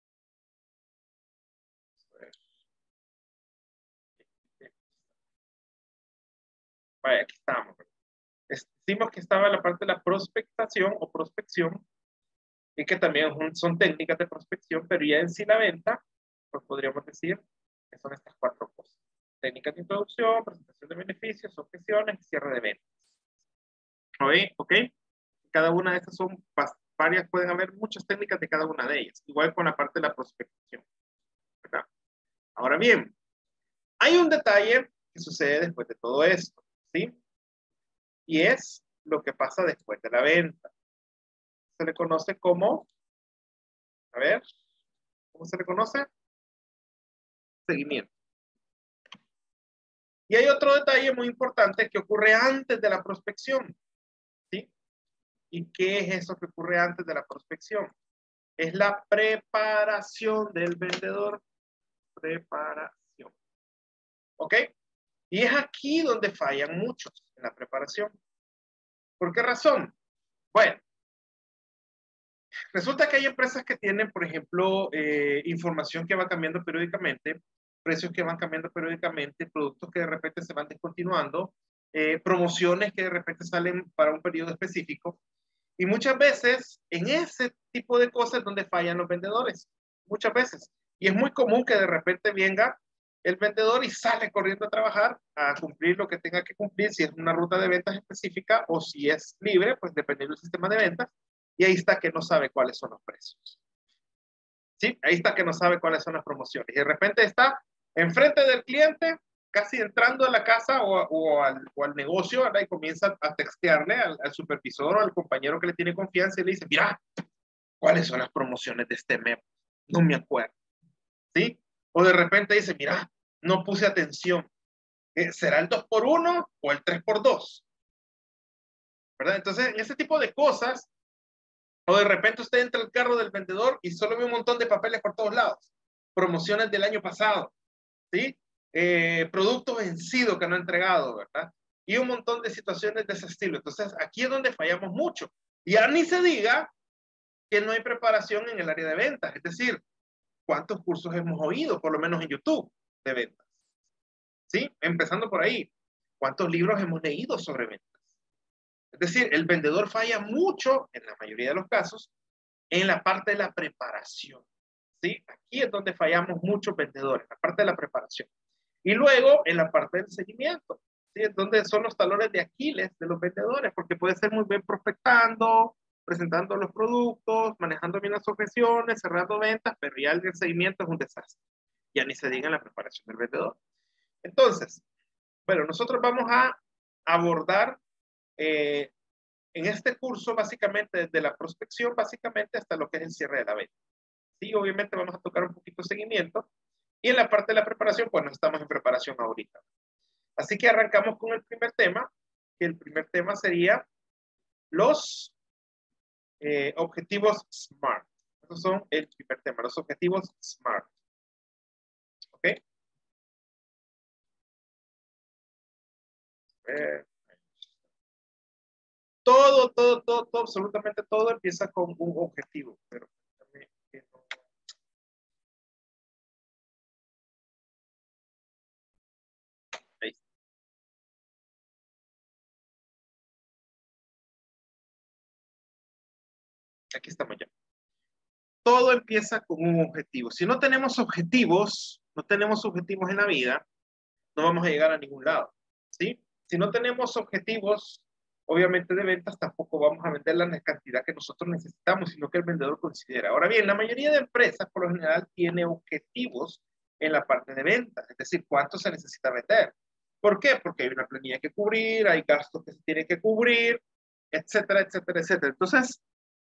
[SPEAKER 1] Vaya, aquí estamos. Decimos que estaba la parte de la prospectación o prospección, y que también son técnicas de prospección, pero ya en sí la venta, pues podríamos decir que son estas cuatro cosas. Técnicas de introducción, presentación de beneficios, objeciones y cierre de ventas. ¿Ok? Cada una de estas son varias, pueden haber muchas técnicas de cada una de ellas, igual con la parte de la prospección, ¿verdad? Ahora bien, hay un detalle que sucede después de todo esto, ¿sí? Y es lo que pasa después de la venta. Se le conoce como, a ver, ¿cómo se le conoce? Seguimiento. Y hay otro detalle muy importante que ocurre antes de la prospección, ¿sí? ¿Y qué es eso que ocurre antes de la prospección? Es la preparación del vendedor. Preparación. ¿Ok? Y es aquí donde fallan muchos, en la preparación. ¿Por qué razón? Bueno, resulta que hay empresas que tienen, por ejemplo, información que va cambiando periódicamente, precios que van cambiando periódicamente, productos que de repente se van descontinuando, promociones que de repente salen para un periodo específico. Y muchas veces en ese tipo de cosas es donde fallan los vendedores. Muchas veces. Y es muy común que de repente venga el vendedor y sale corriendo a trabajar a cumplir lo que tenga que cumplir, si es una ruta de ventas específica o si es libre, pues dependiendo del sistema de ventas. Y ahí está que no sabe cuáles son los precios. ¿Sí? Ahí está que no sabe cuáles son las promociones. Y de repente está enfrente del cliente, casi entrando a la casa o al negocio, ¿verdad? Y comienza a textearle al supervisor o al compañero que le tiene confianza y le dice, mira, ¿cuáles son las promociones de este mes? No me acuerdo. ¿Sí? O de repente dice, mira, no puse atención. ¿Será el 2x1 o el 3x2? ¿Verdad? Entonces, en ese tipo de cosas, o de repente usted entra al carro del vendedor y solo ve un montón de papeles por todos lados. Promociones del año pasado, ¿sí? Productos vencidos que no ha entregado, ¿verdad? Y un montón de situaciones de ese estilo. Entonces, aquí es donde fallamos mucho. Y ya ni se diga que no hay preparación en el área de ventas. Es decir, ¿cuántos cursos hemos oído, por lo menos en YouTube, de ventas? ¿Sí? Empezando por ahí. ¿Cuántos libros hemos leído sobre ventas? Es decir, el vendedor falla mucho, en la mayoría de los casos, en la parte de la preparación. ¿Sí? Aquí es donde fallamos muchos vendedores, la parte de la preparación. Y luego, en la parte del seguimiento. ¿Sí? Es donde son los talones de Aquiles de los vendedores, porque puede ser muy bien prospectando, presentando los productos, manejando bien las objeciones, cerrando ventas, pero ya el seguimiento es un desastre. Ya ni se diga en la preparación del vendedor. Entonces, bueno, nosotros vamos a abordar en este curso básicamente desde la prospección, básicamente hasta lo que es el cierre de la venta. Sí, obviamente vamos a tocar un poquito de seguimiento. Y en la parte de la preparación, pues no estamos en preparación ahorita. Así que arrancamos con el primer tema, que el primer tema sería los objetivos SMART. Esos son el primer tema, los objetivos SMART. ¿Ok? Todo, absolutamente todo empieza con un objetivo. Pero ahí. Aquí estamos ya. Todo empieza con un objetivo. Si no tenemos objetivos, en la vida, no vamos a llegar a ningún lado. ¿Sí? Si no tenemos objetivos, obviamente de ventas, tampoco vamos a vender la cantidad que nosotros necesitamos, sino que el vendedor considera. Ahora bien, la mayoría de empresas, por lo general, tiene objetivos en la parte de ventas, es decir, cuánto se necesita vender. ¿Por qué? Porque hay una planilla que cubrir, hay gastos que se tienen que cubrir, etcétera, etcétera, etcétera. Entonces,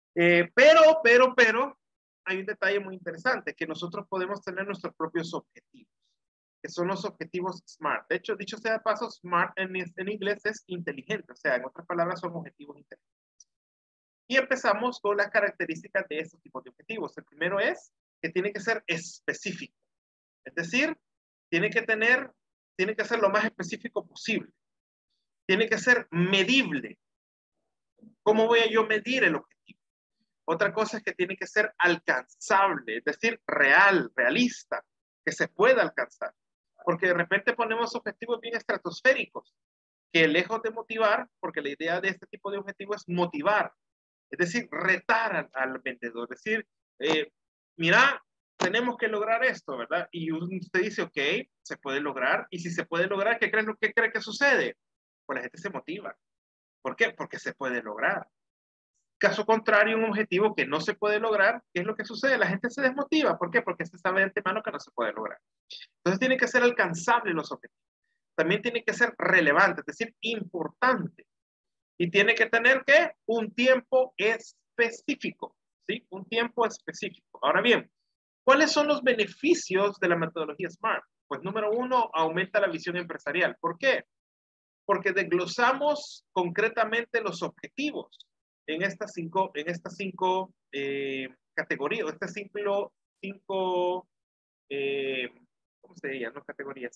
[SPEAKER 1] pero, hay un detalle muy interesante, que nosotros podemos tener nuestros propios objetivos, que son los objetivos SMART. De hecho, dicho sea de paso, SMART en inglés es inteligente, o sea, en otras palabras son objetivos inteligentes. Y empezamos con las características de estos tipos de objetivos. El primero es que tiene que ser específico, es decir, tiene que ser lo más específico posible. Tiene que ser medible. ¿Cómo voy a yo medir el objetivo? Otra cosa es que tiene que ser alcanzable, es decir, realista, que se pueda alcanzar. Porque de repente ponemos objetivos bien estratosféricos, que lejos de motivar, porque la idea de este tipo de objetivo es motivar, es decir, retar al vendedor, decir, mira, tenemos que lograr esto, ¿verdad? Y usted dice, ok, se puede lograr, y si se puede lograr, ¿qué cree que sucede? Pues la gente se motiva. ¿Por qué? Porque se puede lograr. Caso contrario, un objetivo que no se puede lograr, ¿qué es lo que sucede? La gente se desmotiva. ¿Por qué? Porque se sabe de antemano que no se puede lograr. Entonces tienen que ser alcanzables los objetivos. También tiene que ser relevante, es decir, importante. Y tiene que tener, ¿qué? Un tiempo específico, ¿sí? Un tiempo específico. Ahora bien, ¿cuáles son los beneficios de la metodología SMART? Pues número uno, aumenta la visión empresarial. ¿Por qué? Porque desglosamos concretamente los objetivos en estas cinco categorías, estas cinco ¿cómo se diría? No categorías,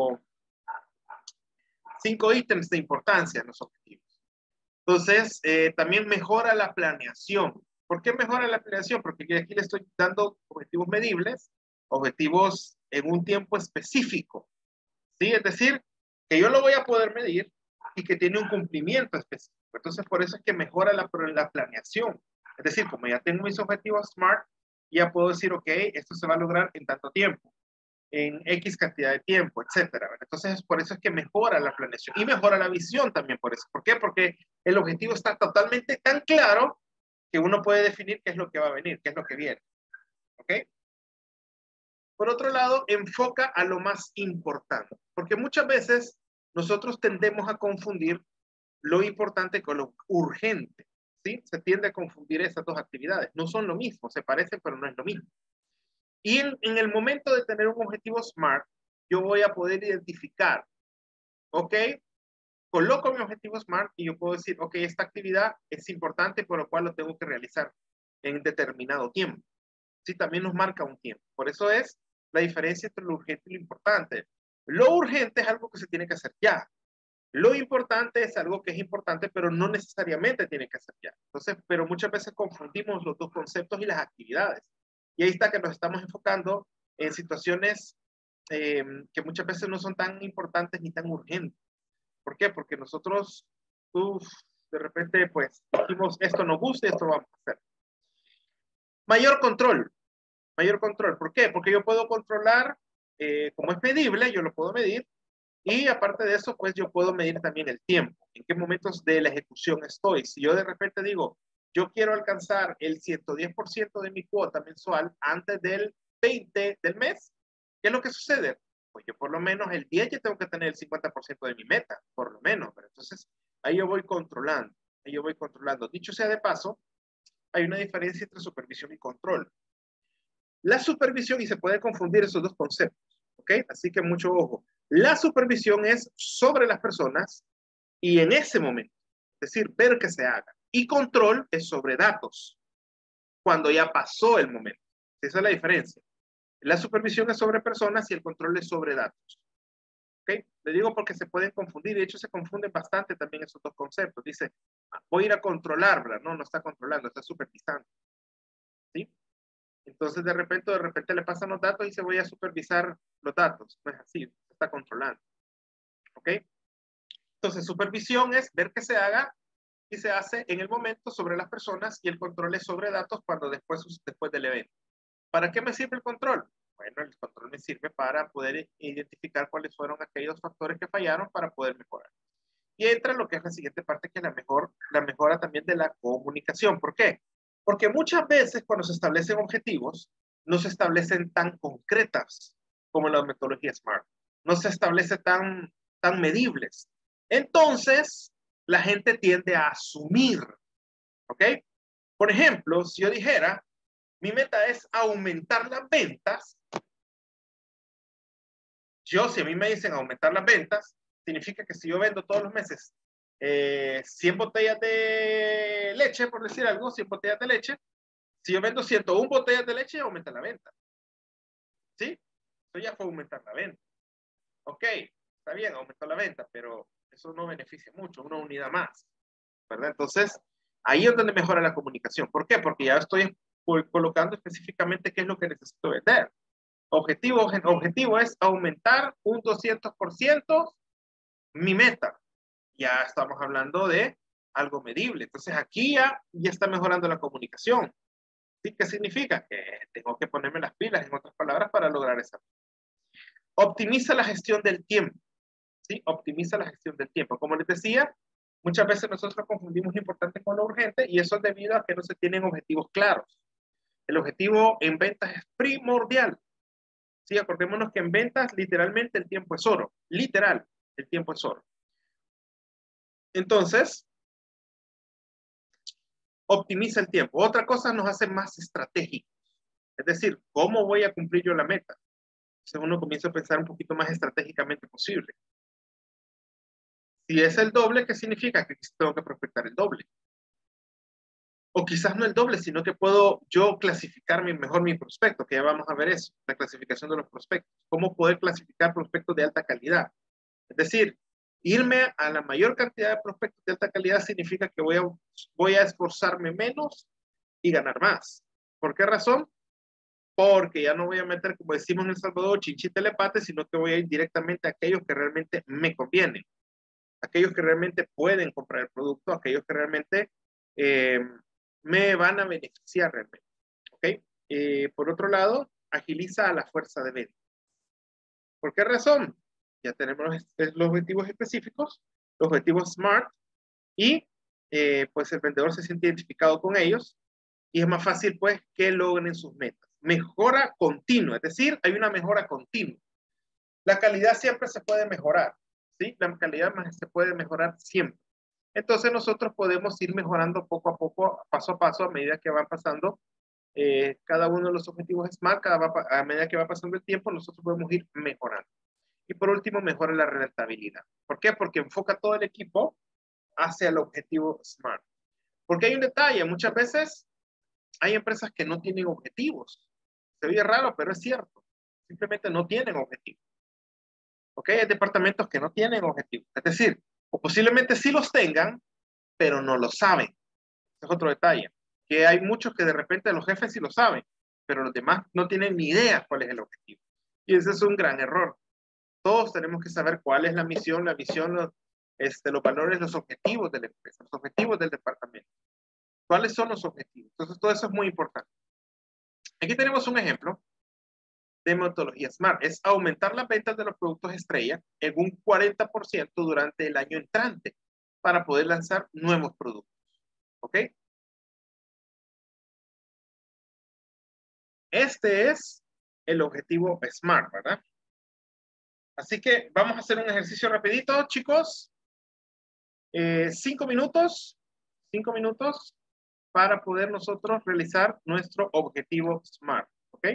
[SPEAKER 1] cinco ítems de importancia en los objetivos. Entonces, también mejora la planeación. ¿Por qué mejora la planeación? Porque aquí le estoy dando objetivos medibles, objetivos en un tiempo específico. ¿Sí? Es decir, que yo lo voy a poder medir y que tiene un cumplimiento específico. Entonces, por eso es que mejora la planeación. Es decir, como ya tengo mis objetivos SMART, ya puedo decir, ok, esto se va a lograr en tanto tiempo, en X cantidad de tiempo, etcétera. Entonces, por eso es que mejora la planeación y mejora la visión también por eso. ¿Por qué? Porque el objetivo está totalmente tan claro que uno puede definir qué es lo que va a venir, qué es lo que viene. ¿Ok? Por otro lado, enfoca a lo más importante, porque muchas veces nosotros tendemos a confundir lo importante con lo urgente, ¿sí? Se tiende a confundir esas dos actividades. No son lo mismo, se parecen, pero no es lo mismo. Y en el momento de tener un objetivo SMART, yo voy a poder identificar, ¿ok? Coloco mi objetivo SMART y yo puedo decir, ok, esta actividad es importante, por lo cual lo tengo que realizar en determinado tiempo. Sí, también nos marca un tiempo. Por eso es la diferencia entre lo urgente y lo importante. Lo urgente es algo que se tiene que hacer ya. Lo importante es algo que es importante, pero no necesariamente tiene que ser ya. Entonces, pero muchas veces confundimos los dos conceptos y las actividades. Y ahí está que nos estamos enfocando en situaciones que muchas veces no son tan importantes ni tan urgentes. ¿Por qué? Porque nosotros, de repente, pues, dijimos, esto nos gusta y esto vamos a hacer. Mayor control. Mayor control. ¿Por qué? Porque yo puedo controlar, como es medible, yo lo puedo medir. Y aparte de eso, pues yo puedo medir también el tiempo. En qué momentos de la ejecución estoy. Si yo de repente digo, yo quiero alcanzar el 110% de mi cuota mensual antes del 20 del mes, ¿qué es lo que sucede? Pues yo por lo menos el 10 ya tengo que tener el 50% de mi meta, por lo menos. ¿Verdad? Entonces, ahí yo voy controlando. Ahí yo voy controlando. Dicho sea de paso, hay una diferencia entre supervisión y control. La supervisión, y se puede confundir esos dos conceptos, ¿ok? Así que mucho ojo. La supervisión es sobre las personas y en ese momento, es decir, ver que se haga. Y control es sobre datos, cuando ya pasó el momento. Esa es la diferencia. La supervisión es sobre personas y el control es sobre datos. ¿Ok? Le digo porque se pueden confundir. De hecho, se confunden bastante también esos dos conceptos. Dice, voy a ir a controlarla. No, no está controlando, está supervisando. ¿Sí? Entonces, de repente le pasan los datos y se voy a supervisar los datos. No es así, está controlando. ¿Ok? Entonces, supervisión es ver que se haga y se hace en el momento sobre las personas y el control es sobre datos cuando después del evento. ¿Para qué me sirve el control? Bueno, el control me sirve para poder identificar cuáles fueron aquellos factores que fallaron para poder mejorar. Y entra lo que es la siguiente parte, que es la mejora también de la comunicación. ¿Por qué? Porque muchas veces cuando se establecen objetivos, no se establecen tan concretas como la metodología SMART. No se establece tan medibles. Entonces, la gente tiende a asumir. ¿Ok? Por ejemplo, si yo dijera, mi meta es aumentar las ventas. Si a mí me dicen aumentar las ventas, significa que si yo vendo todos los meses 100 botellas de leche, por decir algo, 100 botellas de leche, si yo vendo 101 botellas de leche, aumenta la venta. ¿Sí? Eso ya fue aumentar la venta. Ok, está bien, aumentó la venta, pero eso no beneficia mucho, una unidad más. ¿Verdad? Entonces, ahí es donde mejora la comunicación. ¿Por qué? Porque ya estoy colocando específicamente qué es lo que necesito vender. Objetivo es aumentar un 200% mi meta. Ya estamos hablando de algo medible. Entonces aquí ya está mejorando la comunicación. ¿Sí? ¿Qué significa? Que tengo que ponerme las pilas, en otras palabras, para lograr esa. Optimiza la gestión del tiempo. ¿Sí? Optimiza la gestión del tiempo. Como les decía, muchas veces nosotros confundimos lo importante con lo urgente y eso es debido a que no se tienen objetivos claros. El objetivo en ventas es primordial. Sí, acordémonos que en ventas literalmente el tiempo es oro. Literal, el tiempo es oro. Entonces, optimiza el tiempo. Otra cosa nos hace más estratégicos. Es decir, ¿cómo voy a cumplir yo la meta? Entonces uno comienza a pensar un poquito más estratégicamente posible. Si es el doble, ¿qué significa? Que tengo que prospectar el doble. O quizás no el doble, sino que puedo yo clasificar mejor mi prospecto, que ya vamos a ver eso, la clasificación de los prospectos. Cómo poder clasificar prospectos de alta calidad. Es decir, irme a la mayor cantidad de prospectos de alta calidad significa que voy a esforzarme menos y ganar más. ¿Por qué razón? Porque ya no voy a meter, como decimos en El Salvador, chinchita telepate, sino que voy a ir directamente a aquellos que realmente me convienen, aquellos que realmente pueden comprar el producto, aquellos que realmente me van a beneficiar realmente. ¿Ok? Por otro lado, agiliza a la fuerza de venta. ¿Por qué razón? Ya tenemos los objetivos específicos, los objetivos SMART, y pues el vendedor se siente identificado con ellos y es más fácil pues que logren sus metas. Mejora continua, es decir, hay una mejora continua. La calidad siempre se puede mejorar, ¿sí? La calidad se puede mejorar siempre. Entonces nosotros podemos ir mejorando poco a poco, paso a paso, a medida que van pasando cada uno de los objetivos SMART, a medida que va pasando el tiempo, nosotros podemos ir mejorando. Y por último, mejora la rentabilidad. ¿Por qué? Porque enfoca todo el equipo hacia el objetivo SMART. Porque hay un detalle, muchas veces hay empresas que no tienen objetivos. Se oye raro, pero es cierto. Simplemente no tienen objetivos. ¿Ok? Hay departamentos que no tienen objetivos. Es decir, o posiblemente sí los tengan, pero no lo saben. Ese es otro detalle. Que hay muchos que de repente los jefes sí lo saben, pero los demás no tienen ni idea cuál es el objetivo. Y ese es un gran error. Todos tenemos que saber cuál es la misión, los valores, los objetivos de la empresa, los objetivos del departamento. ¿Cuáles son los objetivos? Entonces, todo eso es muy importante. Aquí tenemos un ejemplo de metodología SMART. Es aumentar las ventas de los productos estrella en un 40% durante el año entrante para poder lanzar nuevos productos. ¿Ok? Este es el objetivo SMART, ¿verdad? Así que vamos a hacer un ejercicio rapidito, chicos. 5 minutos. 5 minutos para poder nosotros realizar nuestro objetivo SMART. ¿Ok?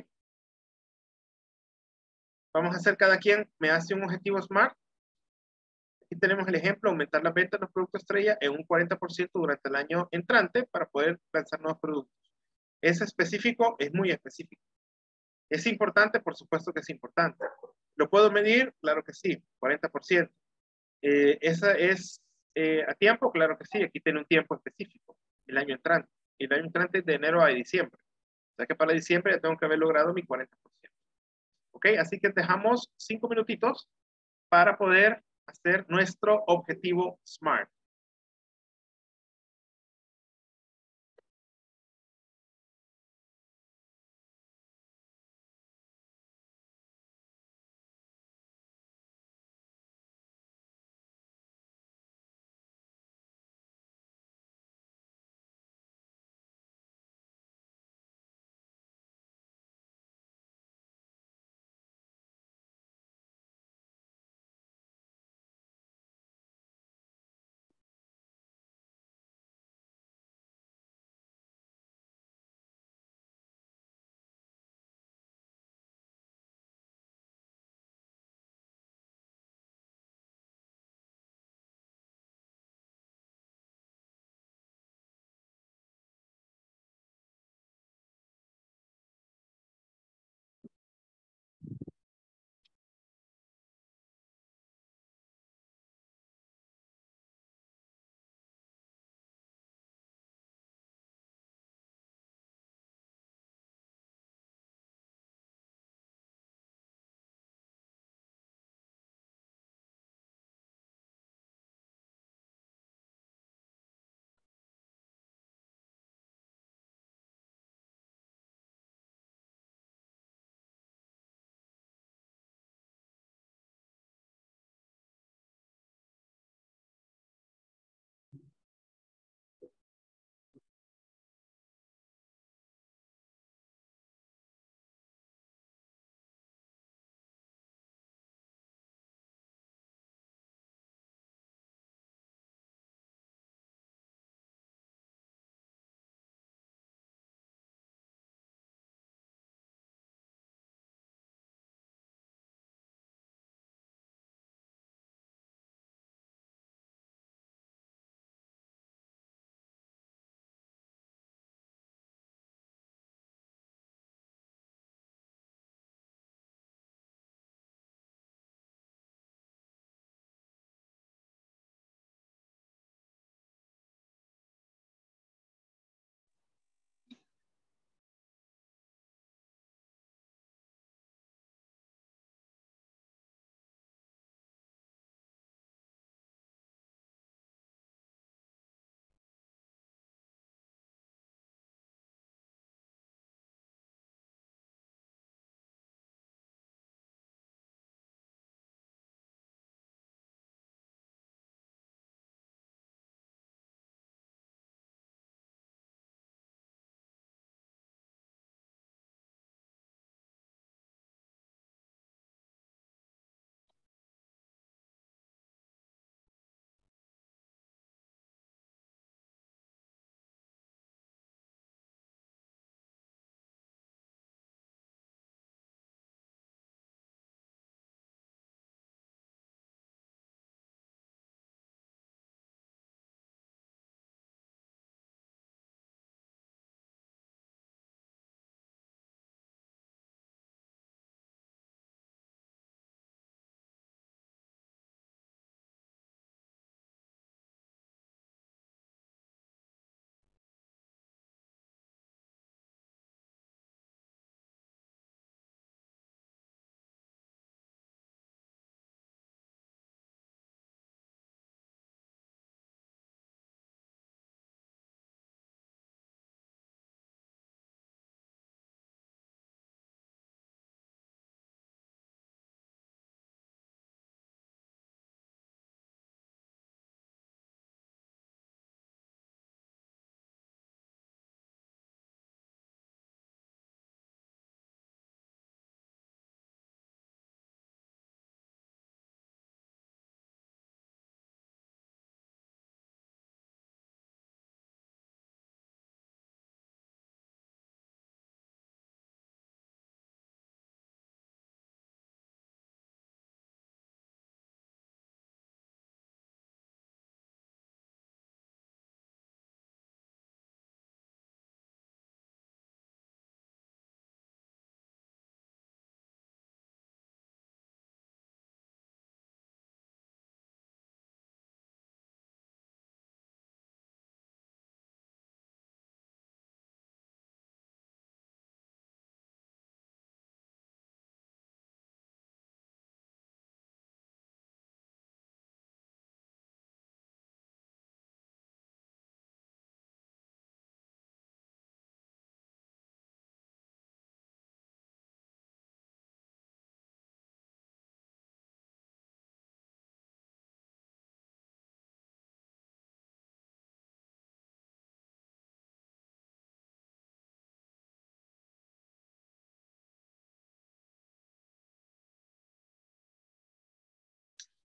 [SPEAKER 1] Vamos a hacer, cada quien me hace un objetivo SMART. Aquí tenemos el ejemplo, aumentar la venta de los productos estrella en un 40% durante el año entrante para poder lanzar nuevos productos. ¿Es específico? Es muy específico. ¿Es importante? Por supuesto que es importante. ¿Lo puedo medir? Claro que sí, 40%. ¿Esa es a tiempo? Claro que sí, aquí tiene un tiempo específico, el año entrante. El año entrante es de enero a diciembre. O sea que para diciembre ya tengo que haber logrado mi 40%. ¿Ok? Así que dejamos 5 minutitos para poder hacer nuestro objetivo SMART.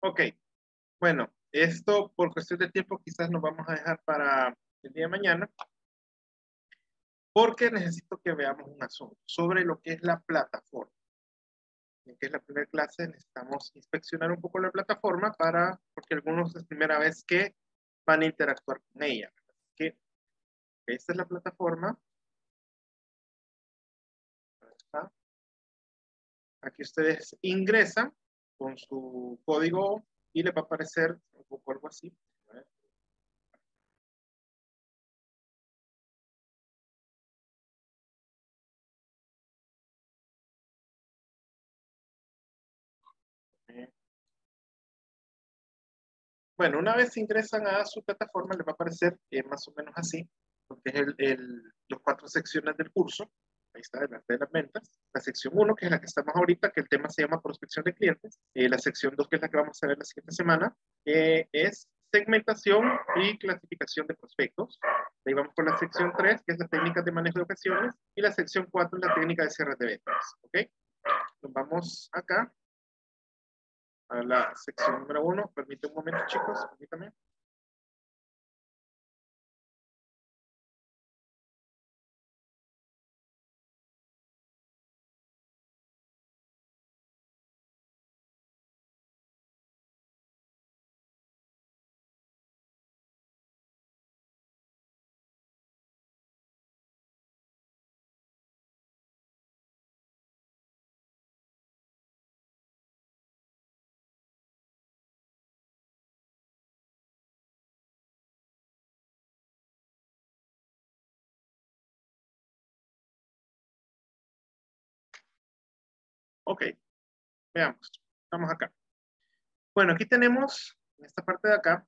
[SPEAKER 1] Ok, bueno, esto por cuestión de tiempo quizás nos vamos a dejar para el día de mañana, porque necesito que veamos un asunto sobre lo que es la plataforma. En que es la primera clase, necesitamos inspeccionar un poco la plataforma porque algunos es primera vez que van a interactuar con ella. Así que esta es la plataforma. Aquí ustedes ingresan con su código y les va a aparecer un poco algo así. Bueno, una vez ingresan a su plataforma, les va a aparecer más o menos así, porque es los 4 secciones del curso. Ahí está, de las ventas. La sección 1, que es la que estamos ahorita, que el tema se llama prospección de clientes. La sección 2, que es la que vamos a ver la siguiente semana, es segmentación y clasificación de prospectos. Ahí vamos con la sección 3, que es las técnicas de manejo de objeciones, y la sección 4 es la técnica de cierre de ventas. ¿Ok? Nos vamos acá a la sección número 1. Permítame un momento, chicos, permítame. Ok, veamos. Estamos acá. Bueno, aquí tenemos, en esta parte de acá,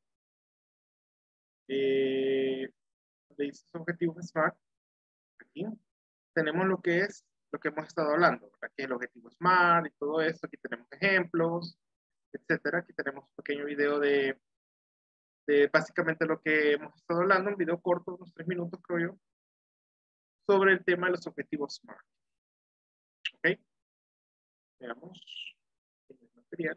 [SPEAKER 1] donde dice objetivos SMART. Aquí tenemos lo que es lo que hemos estado hablando, ¿verdad? Que es el objetivo SMART y todo esto. Aquí tenemos ejemplos, etcétera. Aquí tenemos un pequeño video de básicamente lo que hemos estado hablando, un video corto, unos 3 minutos, creo yo, sobre el tema de los objetivos SMART. Ok, veamos el material.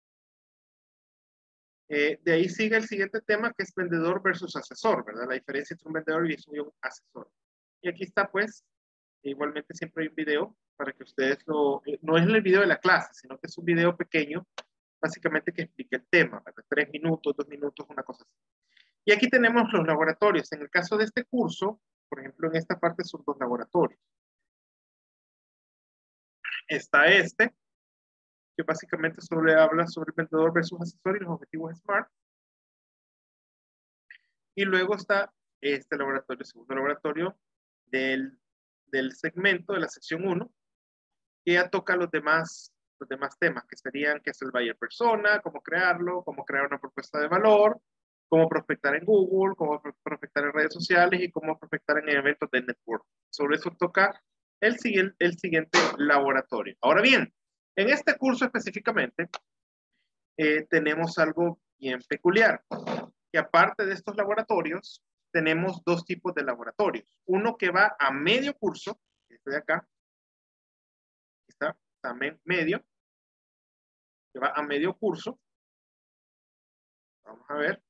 [SPEAKER 1] De ahí sigue el siguiente tema, que es vendedor versus asesor, ¿verdad? La diferencia entre un vendedor y un asesor. Y aquí está, pues, igualmente siempre hay un video para que ustedes no es el video de la clase, sino que es un video pequeño, básicamente que explique el tema, ¿verdad? 3 minutos, 2 minutos, una cosa así. Y aquí tenemos los laboratorios. En el caso de este curso, por ejemplo, en esta parte son 2 laboratorios. Está este, que básicamente habla sobre el vendedor versus asesor y los objetivos SMART. Y luego está este laboratorio, el segundo laboratorio del segmento de la sección 1, que ya toca los demás temas, que serían qué es el buyer persona, cómo crearlo, cómo crear una propuesta de valor, cómo prospectar en Google, cómo prospectar en redes sociales y cómo prospectar en eventos de network. Sobre eso toca el siguiente laboratorio. Ahora bien, en este curso específicamente tenemos algo bien peculiar, que aparte de estos laboratorios, tenemos 2 tipos de laboratorios. Uno que va a medio curso, este de acá, está medio, que va a medio curso. Vamos a ver.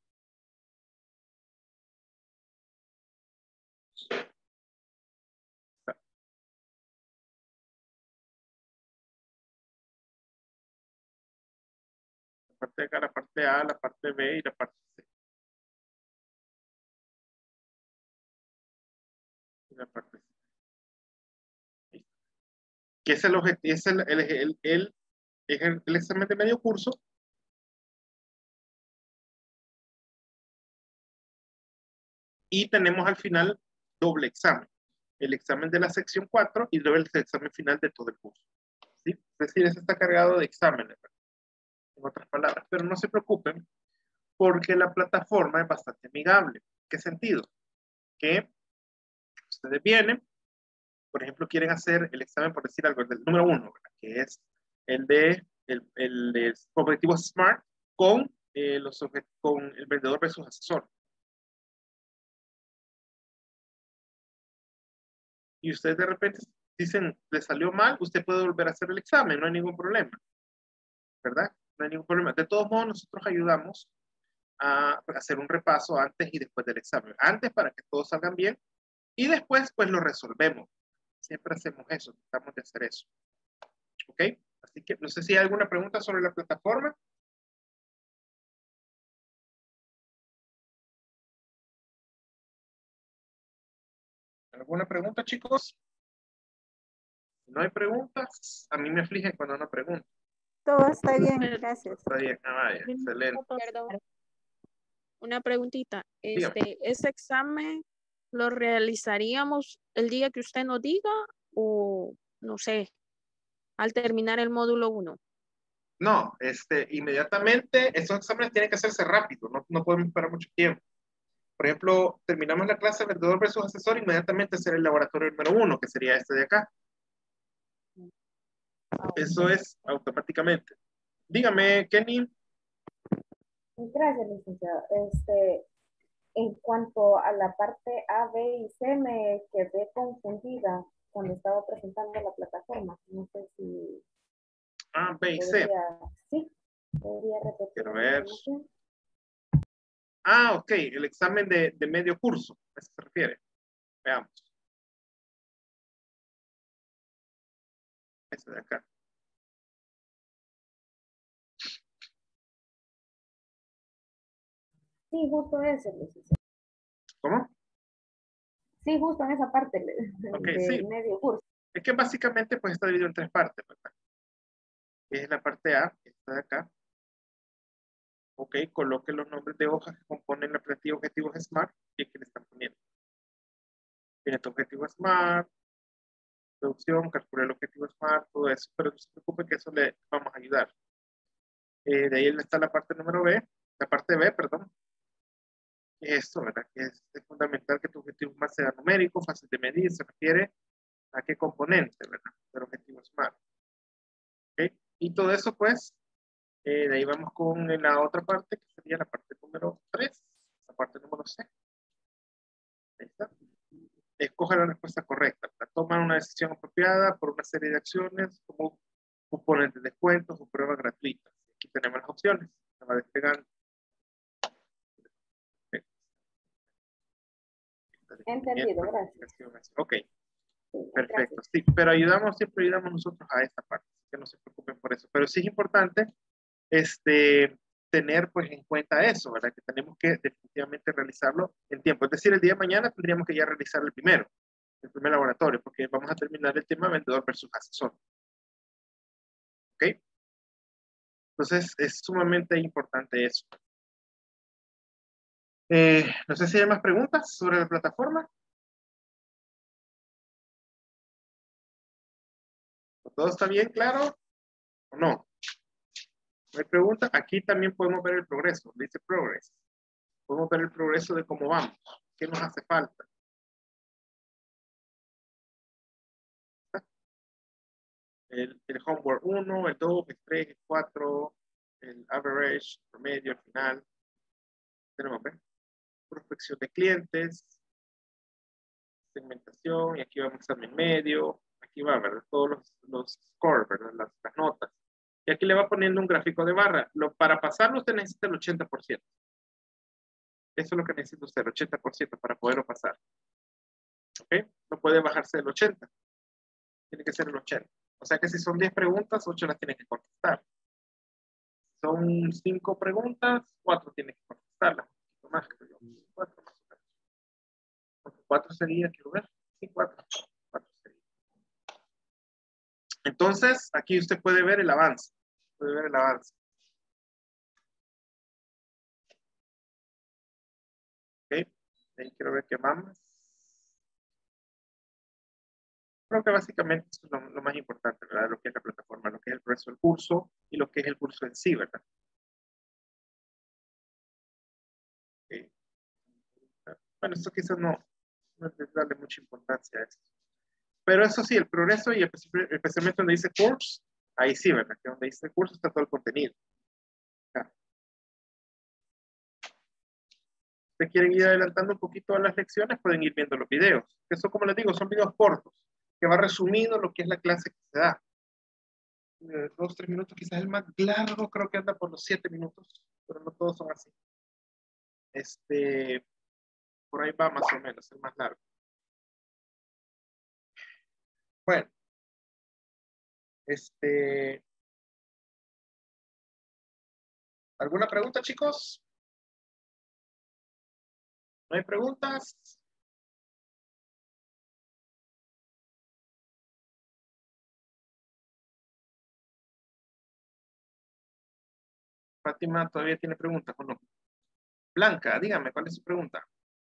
[SPEAKER 1] La parte de acá, la parte A, la parte B y la parte C. Y la parte C. Que es el objetivo, es el examen de medio curso. Y tenemos al final doble examen. El examen de la sección 4 y luego el examen final de todo el curso. ¿Sí? Es decir, ese está cargado de exámenes, en otras palabras. Pero no se preocupen, porque la plataforma es bastante amigable. ¿Qué sentido? Que ustedes vienen, por ejemplo, quieren hacer el examen, por decir algo, del número 1, que es el de objetivos SMART con el vendedor versus asesor. Y ustedes de repente dicen, le salió mal, usted puede volver a hacer el examen, no hay ningún problema, ¿verdad? no hay ningún problema. De todos modos, nosotros ayudamos a hacer un repaso antes y después del examen. Antes para que todos salgan bien y después pues lo resolvemos. Siempre hacemos eso, tratamos de hacer eso. ¿Ok? Así que no sé si hay alguna pregunta sobre la plataforma. ¿Alguna pregunta, chicos? Si no hay preguntas, a mí me aflige cuando no pregunto.
[SPEAKER 17] Todo está bien, gracias.
[SPEAKER 1] Está bien, vaya, excelente.
[SPEAKER 17] Perdón. Una preguntita.
[SPEAKER 1] Dígame.
[SPEAKER 17] ¿Este examen lo realizaríamos el día que usted nos diga o, no sé, al terminar el módulo 1?
[SPEAKER 1] No, inmediatamente, estos exámenes tienen que hacerse rápido, no podemos esperar mucho tiempo. Por ejemplo, terminamos la clase de vendedor versus asesor, inmediatamente hacer el laboratorio número 1, que sería este de acá. Eso es automáticamente. Dígame, Kenny.
[SPEAKER 11] Gracias, licenciado. En cuanto a la parte A, B y C, me quedé confundida cuando estaba presentando la plataforma. No sé si...
[SPEAKER 1] A, B y C.
[SPEAKER 11] Sí, podría repetir.
[SPEAKER 1] Quiero ver. Ah, ok, el examen de medio curso, ¿a eso se refiere? Veamos. Este de acá.
[SPEAKER 11] Sí, justo ese, licenciado.
[SPEAKER 1] ¿Cómo?
[SPEAKER 11] Sí, justo en esa parte
[SPEAKER 1] Okay,
[SPEAKER 11] de
[SPEAKER 1] sí.
[SPEAKER 11] medio curso.
[SPEAKER 1] Es que básicamente pues está dividido en 3 partes, ¿verdad? Es la parte A, esta de acá. Ok, coloque los nombres de hojas que componen la plantilla objetivos SMART y aquí le están poniendo. Tiene tu objetivo SMART, producción, calcula el objetivo SMART, todo eso, pero no se preocupe que eso le vamos a ayudar. De ahí está la parte número B, la parte B, perdón. Esto, ¿verdad? Que es fundamental que tu objetivo SMART sea numérico, fácil de medir, se refiere a qué componente, ¿verdad? Del objetivo SMART. ¿Ok? Y todo eso, pues, de ahí vamos con la otra parte, que sería la parte número 3, la parte número C. Ahí está. Escoge la respuesta correcta. Toma una decisión apropiada por una serie de acciones, como cupones de descuentos o pruebas gratuitas. Aquí tenemos las opciones. Se va despegando.
[SPEAKER 11] Entendido, gracias.
[SPEAKER 1] Ok, perfecto. Sí, pero siempre ayudamos nosotros a esta parte, que no se preocupen por eso. Pero sí es importante tener pues en cuenta eso, ¿verdad? Que tenemos que definitivamente realizarlo en tiempo. Es decir, el día de mañana tendríamos que ya realizar el primer laboratorio, porque vamos a terminar el tema vendedor versus asesor. ¿Ok? Entonces, es sumamente importante eso. No sé si hay más preguntas sobre la plataforma. ¿Todo está bien claro o no? ¿No hay pregunta? Aquí también podemos ver el progreso. Dice progress. Podemos ver el progreso de cómo vamos. ¿Qué nos hace falta? El homework 1, el 2, el 3, el 4, el average, promedio, el final. Tenemos, ¿ven? Prospección de clientes, segmentación, y aquí vamos a examen medio. Aquí va, ¿verdad? Todos los scores, ¿verdad? Las notas. Y aquí le va poniendo un gráfico de barra. Para pasarlo usted necesita el 80%. Eso es lo que necesita usted, el 80% para poderlo pasar. ¿Ok? No puede bajarse del 80%. Tiene que ser el 80%. O sea que si son 10 preguntas, 8 las tiene que contestar. Son 5 preguntas, 4 tiene que contestarlas. Más, creo yo. 4 más o menos. 4 sería, quiero ver. Sí, 4 sería. Entonces, aquí usted puede ver el avance. Puede ver el avance. Ok. Ahí quiero ver qué más. Creo que básicamente es lo más importante, ¿verdad? Lo que es la plataforma, lo que es el progreso del curso y lo que es el curso en sí, ¿verdad? Okay. Bueno, esto quizás no es darle mucha importancia a esto. Pero eso sí, el progreso y especialmente donde dice course, ahí sí, ¿verdad? Que donde dice curso está todo el contenido. Acá. Si quieren ir adelantando un poquito a las lecciones, pueden ir viendo los videos. Eso, como les digo, son videos cortos, que va resumiendo lo que es la clase que se da. 2, 3 minutos, quizás el más largo creo que anda por los 7 minutos, pero no todos son así. Por ahí va más o menos, el más largo. Bueno, ¿alguna pregunta, chicos? ¿No hay preguntas? Fátima todavía tiene preguntas, ¿o no? Blanca, dígame, ¿cuál es su pregunta?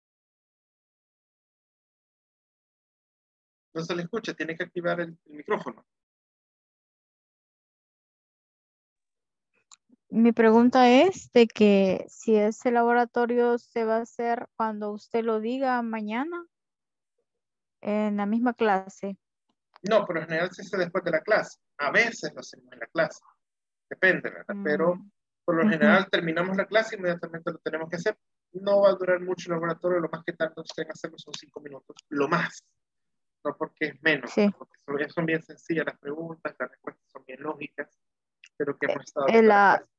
[SPEAKER 1] No se le escucha, tiene que activar el micrófono.
[SPEAKER 19] Mi pregunta es de que si ese laboratorio se va a hacer cuando usted lo diga mañana en la misma clase.
[SPEAKER 1] No, por lo general se hace después de la clase. A veces lo hacemos en la clase. Depende, ¿verdad? Pero por lo general terminamos la clase y inmediatamente lo tenemos que hacer. No va a durar mucho el laboratorio, lo más que tarda usted en hacerlo son 5 minutos. Lo más. No porque es menos.
[SPEAKER 19] Sí.
[SPEAKER 1] Porque son bien sencillas las preguntas, las respuestas son bien lógicas. Pero que hemos estado
[SPEAKER 19] En
[SPEAKER 1] viendo
[SPEAKER 19] la-
[SPEAKER 1] la clase.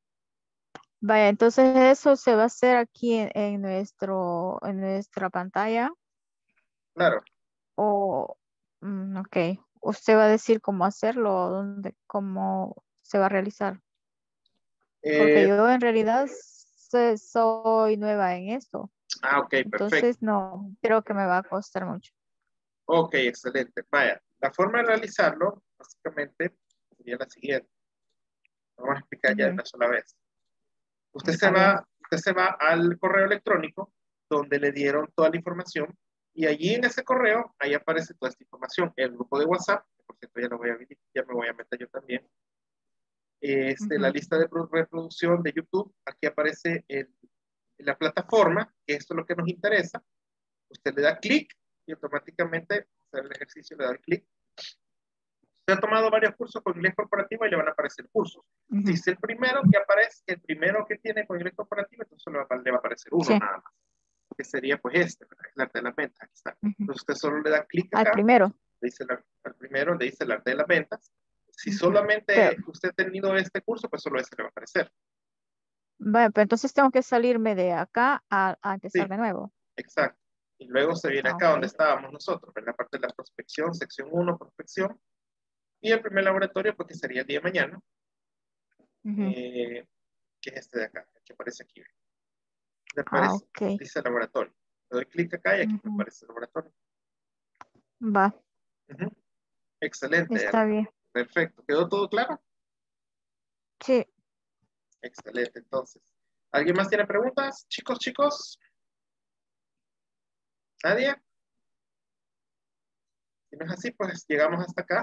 [SPEAKER 19] Vaya, entonces eso se va a hacer aquí en nuestra pantalla.
[SPEAKER 1] Claro.
[SPEAKER 19] O, ok. Usted va a decir cómo hacerlo, o cómo se va a realizar. Porque yo en realidad soy nueva en esto.
[SPEAKER 1] Ok, perfecto.
[SPEAKER 19] Entonces no, creo que me va a costar mucho.
[SPEAKER 1] Ok, excelente. Vaya, la forma de realizarlo, básicamente, sería la siguiente. Vamos a explicar ya de una sola vez. Usted se va al correo electrónico donde le dieron toda la información y allí en ese correo, ahí aparece toda esta información. El grupo de WhatsApp, que por cierto ya me voy a meter yo también. La lista de reproducción de YouTube, aquí aparece la plataforma, que esto es lo que nos interesa. Usted le da clic y automáticamente, hacer el ejercicio, le da clic. Usted ha tomado varios cursos con inglés corporativo y le van a aparecer cursos. Si es el primero que aparece, el primero que tiene con inglés corporativo, entonces le va a aparecer uno nada más. Que sería pues el arte de las ventas. Aquí está. Entonces usted solo le da clic acá.
[SPEAKER 19] Al primero.
[SPEAKER 1] Al primero le dice el arte de las ventas. Si solamente usted ha tenido este curso, pues solo ese le va a aparecer.
[SPEAKER 19] Bueno, pero entonces tengo que salirme de acá a empezar de nuevo.
[SPEAKER 1] Exacto. Y luego se viene acá donde estábamos nosotros, en la parte de la prospección, sección 1, prospección. Y el primer laboratorio, porque sería el día de mañana, que es este de acá, que aparece aquí. Le aparece, dice laboratorio. Le doy clic acá y aquí me aparece el laboratorio.
[SPEAKER 19] Va.
[SPEAKER 1] Excelente.
[SPEAKER 19] Está bien.
[SPEAKER 1] Perfecto. ¿Quedó todo claro?
[SPEAKER 19] Sí.
[SPEAKER 1] Excelente. Entonces, ¿alguien más tiene preguntas? Chicos. ¿Nadie? Si no es así, pues llegamos hasta acá.